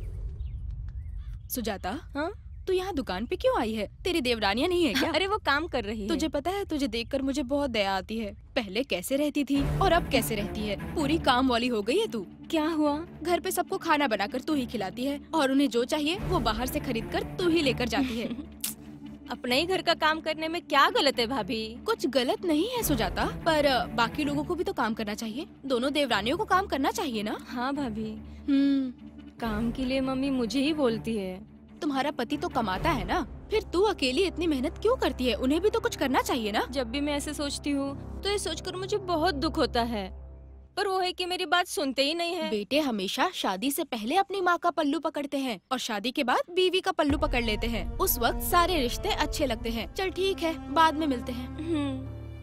सुजाता। हाँ? तू यहाँ दुकान पे क्यों आई है? तेरी देवरानियाँ नहीं है क्या? अरे वो काम कर रही है। तुझे पता है, तुझे देखकर मुझे बहुत दया आती है। पहले कैसे रहती थी और अब कैसे रहती है, पूरी काम वाली हो गई है तू। क्या हुआ? घर पे सबको खाना बनाकर तू ही खिलाती है और उन्हें जो चाहिए वो बाहर से खरीद कर तू ही लेकर जाती है। अपने ही घर का काम करने में क्या गलत है भाभी? कुछ गलत नहीं है सुजाता, पर बाकी लोगों को भी तो काम करना चाहिए। दोनों देवरानियों को काम करना चाहिए ना। हाँ भाभी। हम्म, काम के लिए मम्मी मुझे ही बोलती है। तुम्हारा पति तो कमाता है ना, फिर तू अकेली इतनी मेहनत क्यों करती है? उन्हें भी तो कुछ करना चाहिए ना। जब भी मैं ऐसे सोचती हूँ तो ये सोचकर मुझे बहुत दुख होता है, पर वो है कि मेरी बात सुनते ही नहीं है। बेटे हमेशा शादी से पहले अपनी माँ का पल्लू पकड़ते हैं और शादी के बाद बीवी का पल्लू पकड़ लेते हैं। उस वक्त सारे रिश्ते अच्छे लगते हैं। चल ठीक है, बाद में मिलते हैं।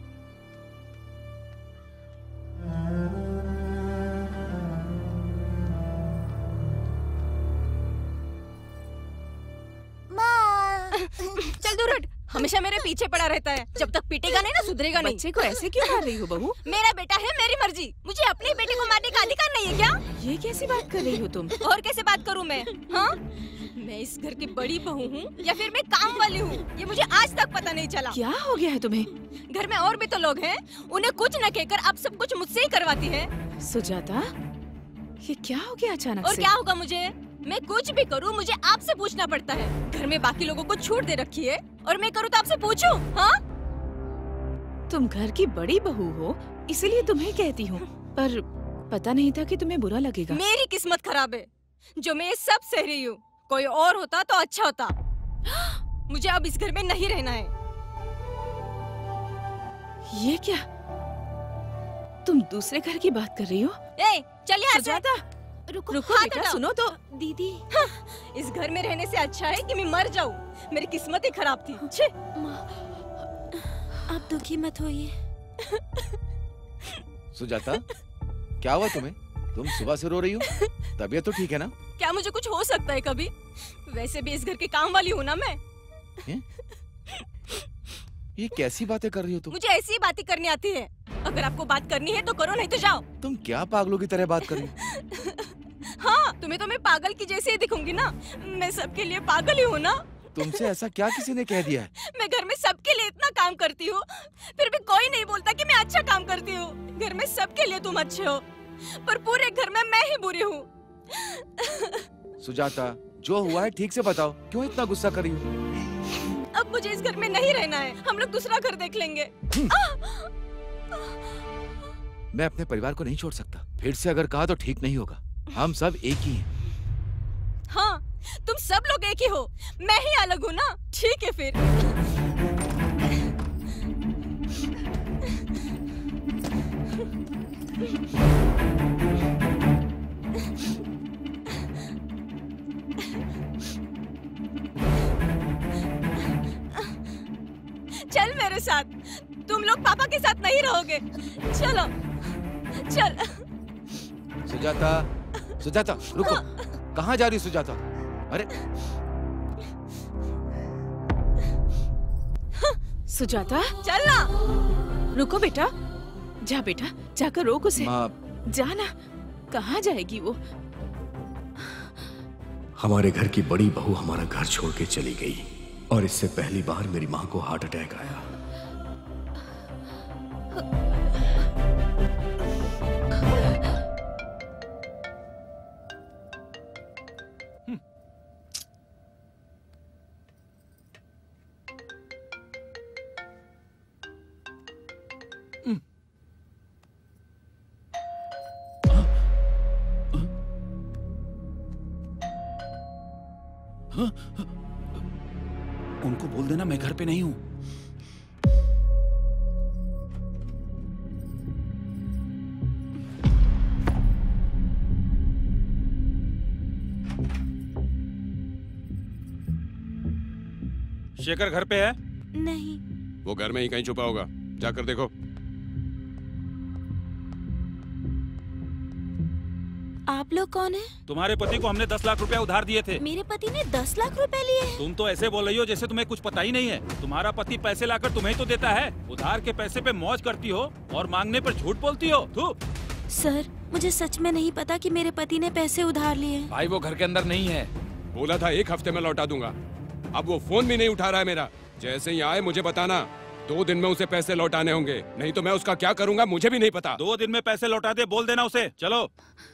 चल दूर हट, हमेशा मेरे पीछे पड़ा रहता है। जब तक पीटेगा नहीं ना सुधरेगा नहीं। बच्चे को ऐसे क्यों मार रही हो बहू? मेरा बेटा है, मेरी मर्जी। मुझे अपने बेटे को मारने का अधिकार नहीं है क्या? ये कैसी बात कर रही हो तुम? और कैसे बात करूँ मैं? हाँ, मैं इस घर की बड़ी बहू हूँ या फिर मैं काम वाली हूँ, ये मुझे आज तक पता नहीं चला। क्या हो गया है तुम्हें? घर में और भी तो लोग हैं, उन्हें कुछ न कहकर आप सब कुछ मुझसे ही करवाती है। सुजाता, ये क्या हो गया अचानक और से? क्या होगा मुझे? मैं कुछ भी करूँ मुझे आपसे पूछना पड़ता है। घर में बाकी लोगों को छूट दे रखी है और मैं करूँ तो आपसे पूछूं? हाँ? तुम घर की बड़ी बहू हो इसलिए तुम्हें कहती हूँ, पर पता नहीं था कि तुम्हें बुरा लगेगा। मेरी किस्मत खराब है जो मैं ये सब सह रही हूँ। कोई और होता तो अच्छा होता। मुझे अब इस घर में नहीं रहना है। ये क्या? तुम दूसरे घर की बात कर रही हो? ए, चलिए यहाँ से। रुको, रुको हाथ बेटा, हटाओ। सुनो तो। दीदी, हाँ, इस घर में रहने से अच्छा है कि मैं मर जाऊँ। मेरी किस्मत ही खराब थी। छे। आप दुखी मत होइए। सुजाता, क्या हुआ तुम्हें? तुम सुबह से रो रही हो? तबीयत तो ठीक है ना? क्या मुझे कुछ हो सकता है कभी? वैसे भी इस घर की काम वाली हूँ ना मैं। है? ये कैसी बातें कर रही हो तुम? मुझे ऐसी ही बातें करनी आती है। अगर आपको बात करनी है तो करो, नहीं तो जाओ। तुम क्या पागलों की तरह बात कर रही हो? हाँ, तुम्हें तो मैं पागल की जैसे ही दिखूंगी ना। मैं सबके लिए पागल ही हूँ ना। तुमसे ऐसा क्या किसी ने कह दिया है? मैं घर में सबके लिए इतना काम करती हूँ, फिर भी कोई नहीं बोलता कि मैं अच्छा काम करती हूँ। घर में सबके लिए तुम अच्छे हो, पर पूरे घर में मैं ही बुरी हूँ। सुजाता, जो हुआ है ठीक से बताओ, क्यों इतना गुस्सा कर रही हो? अब मुझे इस घर में नहीं रहना है। हम लोग दूसरा घर देख लेंगे। मैं अपने परिवार को नहीं छोड़ सकता। फिर से अगर कहा तो ठीक नहीं होगा। हम सब एक ही हैं। हाँ, तुम सब लोग एक ही हो, मैं ही अलग हूँ ना। ठीक है फिर। चल मेरे साथ। तुम लोग पापा के साथ नहीं रहोगे। चलो, चल। सुजाता, सुजाता, रुको। कहाँ जा रही सुजाता? अरे सुजाता, चल ना। रुको बेटा, जा बेटा, जाकर रोक उसे। माँ, जाना। कहाँ जाएगी वो? हमारे घर की बड़ी बहू हमारा घर छोड़ के चली गई और इससे पहली बार मेरी माँ को हार्ट अटैक आया। हाँ? उनको बोल देना मैं घर पे नहीं हूँ। शेखर घर पे है? नहीं। वो घर में ही कहीं छुपा होगा, जाकर देखो। आप लोग कौन हैं? तुम्हारे पति को हमने दस लाख रुपए उधार दिए थे। मेरे पति ने दस लाख रुपए लिए हैं। तुम तो ऐसे बोल रही हो जैसे तुम्हें कुछ पता ही नहीं है। तुम्हारा पति पैसे लाकर तुम्हें तो देता है, उधार के पैसे पे मौज करती हो और मांगने पर झूठ बोलती हो। तू सर, मुझे सच में नहीं पता कि मेरे पति ने पैसे उधार लिए। भाई वो घर के अंदर नहीं है। बोला था एक हफ्ते में लौटा दूंगा, अब वो फोन भी नहीं उठा रहा है मेरा। जैसे ही आए मुझे बताना, दो दिन में उसे पैसे लौटाने होंगे, नहीं तो मैं उसका क्या करूंगा मुझे भी नहीं पता। दो दिन में पैसे लौटा दे, बोल देना उसे। चलो।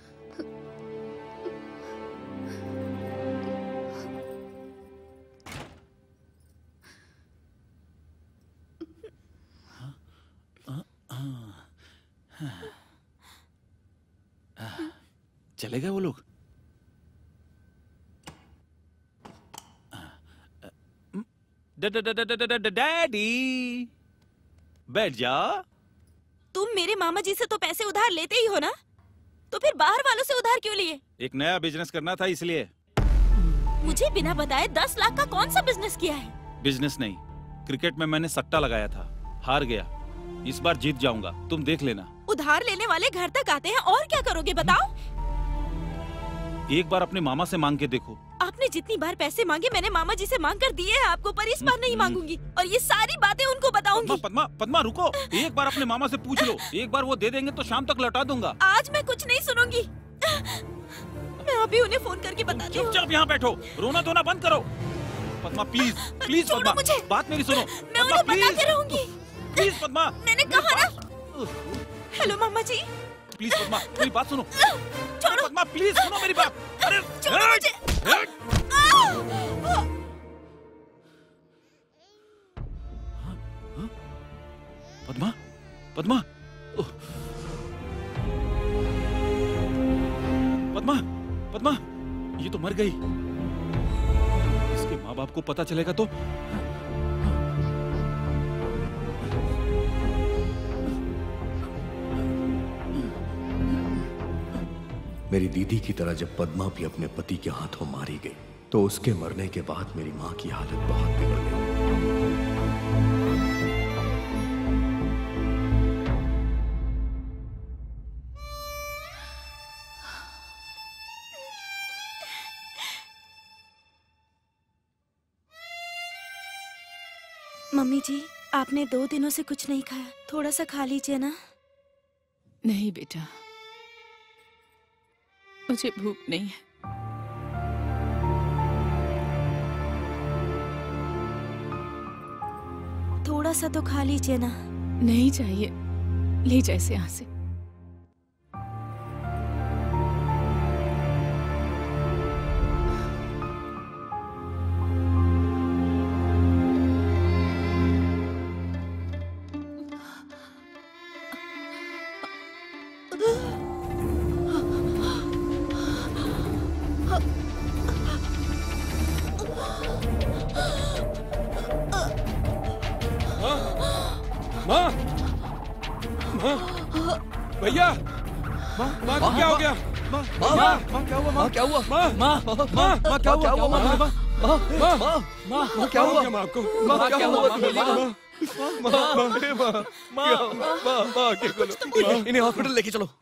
चले गए वो लोग। डैडी बैठ जा। तुम मेरे मामा जी से तो पैसे उधार लेते ही हो ना, तो फिर बाहर वालों से उधार क्यों लिए? एक नया बिजनेस करना था इसलिए। मुझे बिना बताए दस लाख का कौन सा बिजनेस किया है? बिजनेस नहीं, क्रिकेट में मैंने सट्टा लगाया था, हार गया। इस बार जीत जाऊंगा, तुम देख लेना। उधार लेने वाले घर तक आते हैं, और क्या करोगे बताओ? एक बार अपने मामा से मांग के देखो। आपने जितनी बार पैसे मांगे मैंने मामा जी से मांग कर दिए हैं आपको, पर इस बार नहीं मांगूंगी और ये सारी बातें उनको बताऊंगी। पद्मा, पद्मा रुको, एक बार अपने मामा से पूछ लो। एक बार वो दे देंगे तो शाम तक लौटा दूंगा। आज मैं कुछ नहीं सुनूंगी, मैं अभी उन्हें फोन करके बताती हूँ। चुपचाप यहाँ बैठो, रोना धोना बंद करो। पद्मा प्लीज, प्लीज पद्मा, मुझे। बात मेरी सुनो। मैं उन्हें बताती रहूंगी। प्लीज पद्मा, मैंने कहा ना। हेलो मामा जी। प्लीज पद्मा, मेरी बात सुनो। छोड़ो पद्मा, प्लीज सुनो मेरी बात। अरे छोड़ो मुझे। पद्मा, पद्मा, पद्मा, पद्मा, ये तो मर गई। इसके माँ बाप को पता चलेगा तो। मेरी दीदी की तरह जब पद्मा भी अपने पति के हाथों मारी गई, तो उसके मरने के बाद मेरी माँ की हालत बहुत बिगड़ गई। मम्मी जी, आपने दो दिनों से कुछ नहीं खाया, थोड़ा सा खा लीजिए ना। नहीं बेटा, मुझे भूख नहीं है। थोड़ा सा तो खा लीजिए ना। नहीं चाहिए, ले जा इसे यहाँ से। भैया, माँ, माँ को क्या हो गया? माँ, माँ, माँ क्या हुआ? माँ क्या हुआ? माँ, माँ, माँ, माँ क्या हुआ? माँ, माँ, माँ, माँ, माँ, माँ क्या हुआ? माँ को, माँ क्या हुआ? माँ, माँ, माँ, माँ, माँ, माँ, क्या करो? इन्हें हॉस्पिटल लेके चलो।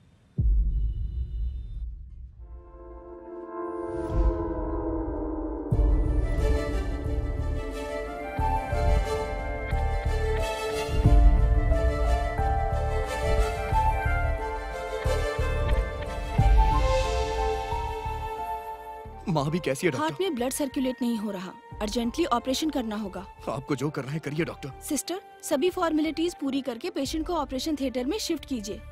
माँ भी कैसी है डॉक्टर? हार्ट में ब्लड सर्कुलेट नहीं हो रहा, अर्जेंटली ऑपरेशन करना होगा। आपको जो करना है करिए डॉक्टर। सिस्टर, सभी फॉर्मेलिटीज पूरी करके पेशेंट को ऑपरेशन थिएटर में शिफ्ट कीजिए।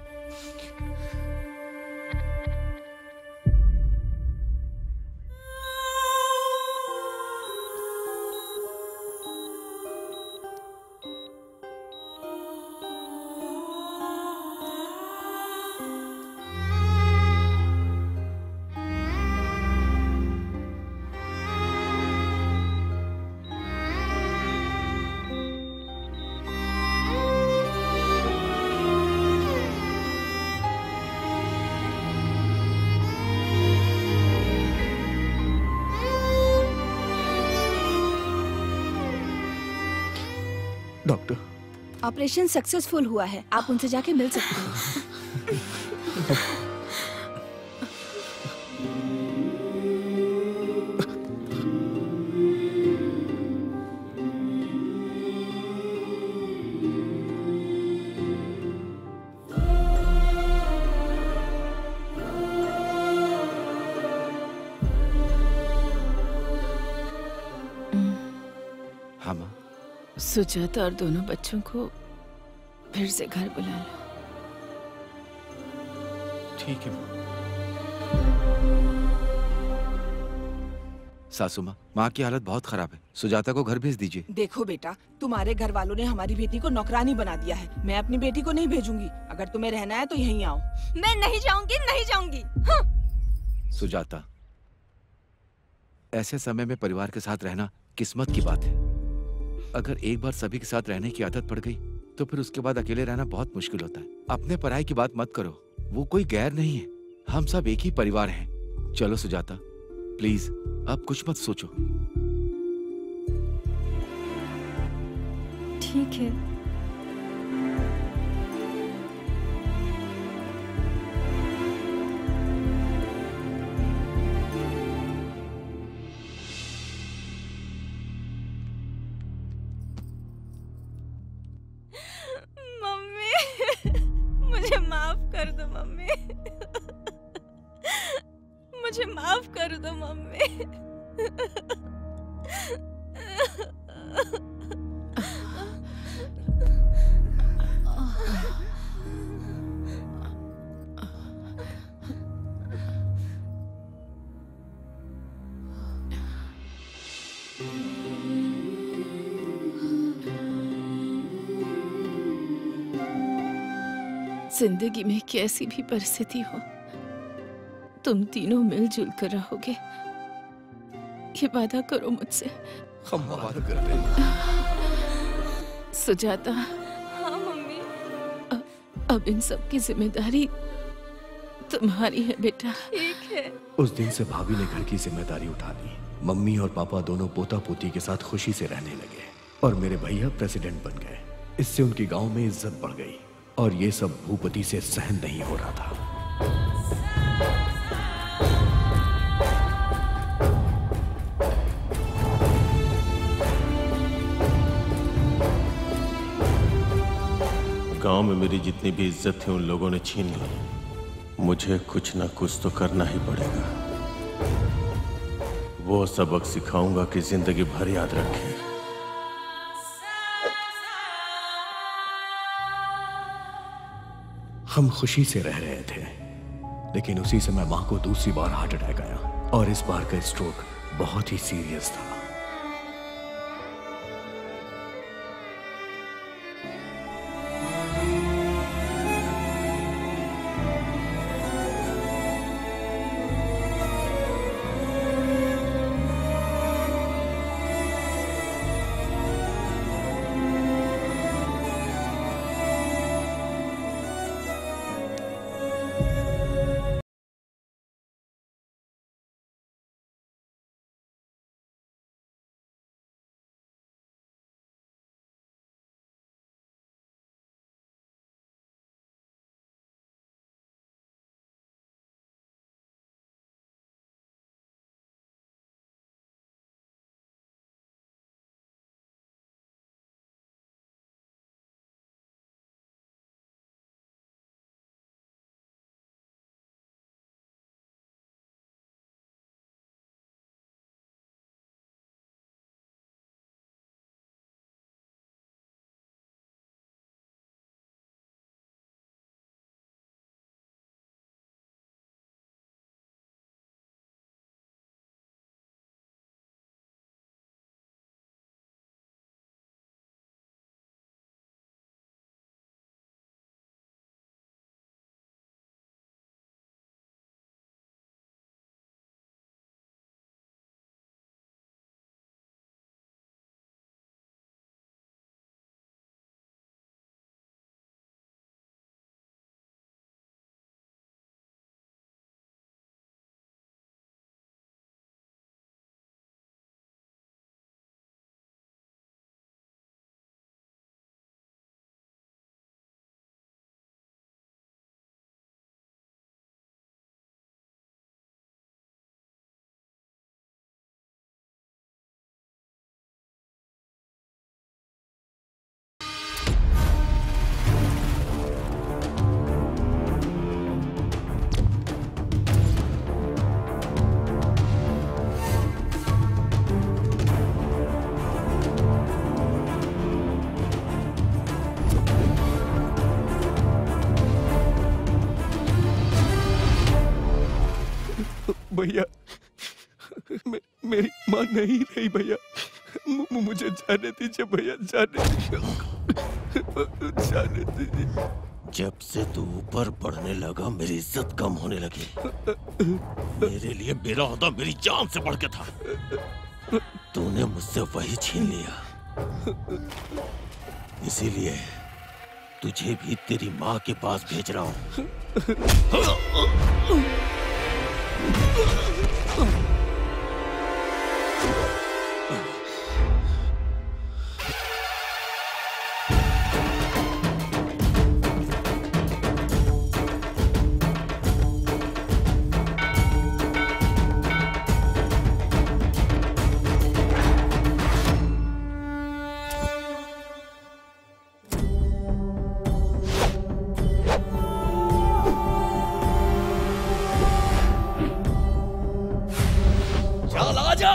डॉक्टर, ऑपरेशन सक्सेसफुल हुआ है, आप उनसे जाके मिल सकते हैं। हाँ माँ। सुजाता और दोनों बच्चों को फिर से घर बुला लो। ठीक है माँ। सासू माँ, माँ की हालत बहुत खराब है, सुजाता को घर भेज दीजिए। देखो बेटा, तुम्हारे घर वालों ने हमारी बेटी को नौकरानी बना दिया है। मैं अपनी बेटी को नहीं भेजूंगी। अगर तुम्हें रहना है तो यहीं आओ। मैं नहीं जाऊंगी, नहीं जाऊंगी। हाँ। सुजाता, ऐसे समय में परिवार के साथ रहना किस्मत की बात है। अगर एक बार सभी के साथ रहने की आदत पड़ गई तो फिर उसके बाद अकेले रहना बहुत मुश्किल होता है। अपने पराई की बात मत करो, वो कोई गैर नहीं है, हम सब एक ही परिवार हैं। चलो सुजाता, प्लीज अब कुछ मत सोचो। ठीक है। मुझे माफ कर दो मम्मी। मुझे माफ कर दो मम्मी। जिंदगी में कैसी भी परिस्थिति हो, तुम तीनों मिलजुल कर रहोगे, ये वादा करो मुझसे। हम वादा करते हैं। सुजाता, हाँ मम्मी। अब, अब इन सब की जिम्मेदारी तुम्हारी है बेटा। ठीक है। उस दिन से भाभी ने घर की जिम्मेदारी उठा ली। मम्मी और पापा दोनों पोता पोती के साथ खुशी से रहने लगे और मेरे भैया प्रेसिडेंट बन गए। इससे उनकी गांव में इज्जत बढ़ गई और ये सब भूपति से सहन नहीं हो रहा था। गांव में मेरी जितनी भी इज्जत थी उन लोगों ने छीन ली। मुझे कुछ ना कुछ तो करना ही पड़ेगा। वो सबक सिखाऊंगा कि जिंदगी भर याद रखें। हम खुशी से रह रहे थे, लेकिन उसी समय माँ को दूसरी बार हार्ट अटैक आया और इस बार का स्ट्रोक बहुत ही सीरियस था। भैया, मे, मेरी माँ नहीं रही भैया, मु- मुझे जाने दीजिए भैया, जाने दीजिए, जाने दीजिए। जब से तू ऊपर बढ़ने लगा मेरी इज्जत कम होने लगी। मेरे लिए मेरा ओहदा मेरी जान से बढ़ के था। तूने मुझसे वही छीन लिया। इसीलिए तुझे भी तेरी माँ के पास भेज रहा हूँ। चल आजा।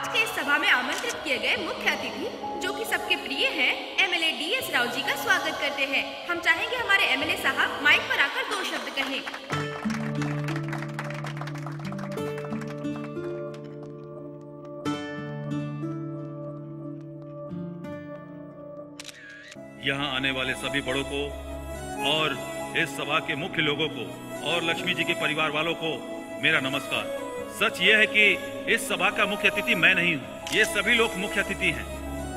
आज के इस सभा में आमंत्रित किए गए मुख्य अतिथि जो कि सबके प्रिय हैं, MLA D S Rao ji का स्वागत करते हैं। हम चाहेंगे हमारे एमएलए साहब माइक पर आकर दो शब्द कहें। यहाँ आने वाले सभी बड़ों को और इस सभा के मुख्य लोगों को और लक्ष्मी जी के परिवार वालों को मेरा नमस्कार। सच ये है कि इस सभा का मुख्य अतिथि मैं नहीं हूँ, ये सभी लोग मुख्य अतिथि हैं।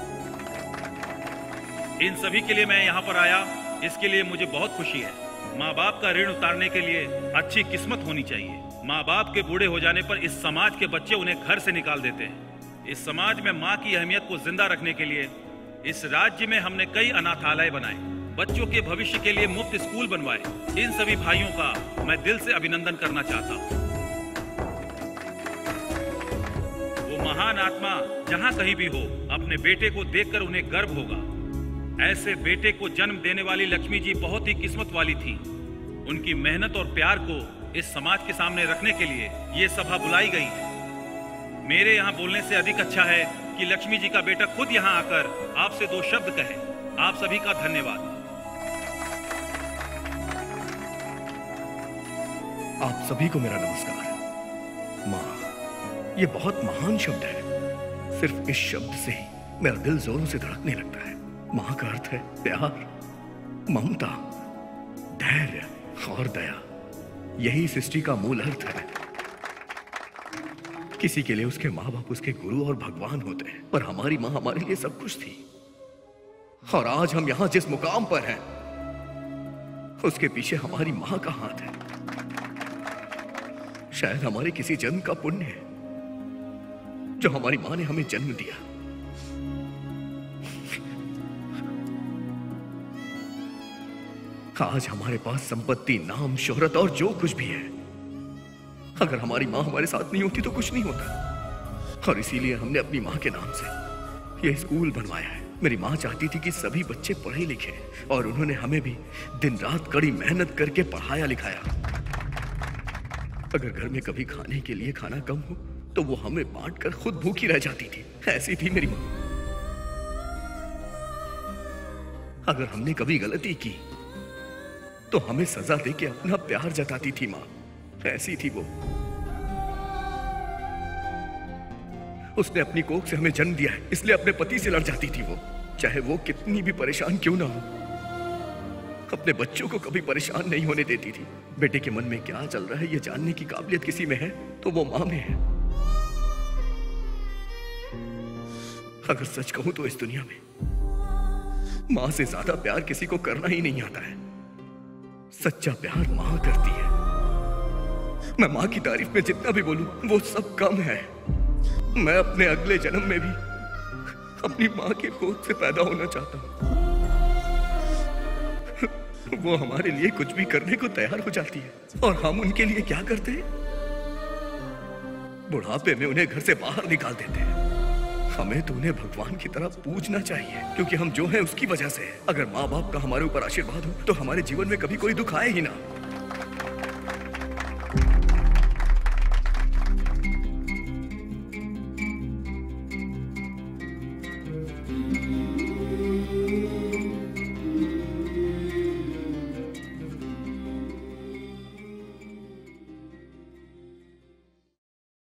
इन सभी के लिए मैं यहाँ पर आया, इसके लिए मुझे बहुत खुशी है। माँ बाप का ऋण उतारने के लिए अच्छी किस्मत होनी चाहिए। माँ बाप के बूढ़े हो जाने पर इस समाज के बच्चे उन्हें घर से निकाल देते हैं। इस समाज में माँ की अहमियत को जिंदा रखने के लिए इस राज्य में हमने कई अनाथालय बनाए, बच्चों के भविष्य के लिए मुफ्त स्कूल बनवाए। इन सभी भाइयों का मैं दिल से अभिनंदन करना चाहता हूँ। वो महान आत्मा जहाँ कहीं भी हो, अपने बेटे को देखकर उन्हें गर्व होगा। ऐसे बेटे को जन्म देने वाली लक्ष्मी जी बहुत ही किस्मत वाली थी। उनकी मेहनत और प्यार को इस समाज के सामने रखने के लिए ये सभा बुलाई गई है। मेरे यहाँ बोलने से अधिक अच्छा है कि लक्ष्मी जी का बेटा खुद यहाँ आकर आपसे दो शब्द कहे। आप सभी का धन्यवाद। आप सभी को मेरा नमस्कार। माँ, ये बहुत महान शब्द है। सिर्फ इस शब्द से ही मेरा दिल जोरों से धड़कने लगता है। माँ का अर्थ है प्यार, ममता, धैर्य और दया। यही सृष्टि का मूल अर्थ है। किसी के लिए उसके माँ बाप उसके गुरु और भगवान होते हैं, पर हमारी माँ हमारे लिए सब कुछ थी। और आज हम यहाँ जिस मुकाम पर हैं, उसके पीछे हमारी माँ का हाथ है। शायद हमारे किसी जन्म का पुण्य है जो हमारी माँ ने हमें जन्म दिया। आज हमारे पास संपत्ति, नाम, शोहरत और जो कुछ भी है, अगर हमारी माँ हमारे साथ नहीं होती तो कुछ नहीं होता। और इसीलिए हमने अपनी माँ के नाम से यह स्कूल बनवाया है। मेरी माँ चाहती थी कि सभी बच्चे पढ़े लिखे, और उन्होंने हमें भी दिन रात कड़ी मेहनत करके पढ़ाया लिखाया। अगर घर में कभी खाने के लिए खाना कम हो तो वो हमें बांट कर खुद भूखी रह जाती थी। ऐसी थी मेरी माँ। अगर हमने कभी गलती की तो हमें सजा देके अपना प्यार जताती थी माँ। ऐसी थी वो। उसने अपनी कोख से हमें जन्म दिया है, इसलिए अपने पति से लड़ जाती थी वो, चाहे वो कितनी भी परेशान क्यों ना हो। अपने बच्चों को कभी परेशान नहीं होने देती थी। बेटे के मन में क्या चल रहा है ये जानने की काबिलियत किसी में है तो वो माँ में है। अगर सच कहूं तो इस दुनिया में माँ से ज्यादा प्यार किसी को करना ही नहीं आता है। सच्चा प्यार माँ करती है। मैं माँ की तारीफ में जितना भी बोलूं वो सब कम है। मैं अपने अगले जन्म में भी अपनी माँ के गोद से पैदा होना चाहता हूँ। वो हमारे लिए कुछ भी करने को तैयार हो जाती है, और हम उनके लिए क्या करते हैं? बुढ़ापे में उन्हें घर से बाहर निकाल देते हैं। हमें तो उन्हें भगवान की तरह पूजना चाहिए, क्योंकि हम जो हैं उसकी वजह से है। अगर माँ बाप का हमारे ऊपर आशीर्वाद हो तो हमारे जीवन में कभी कोई दुख आए ही ना।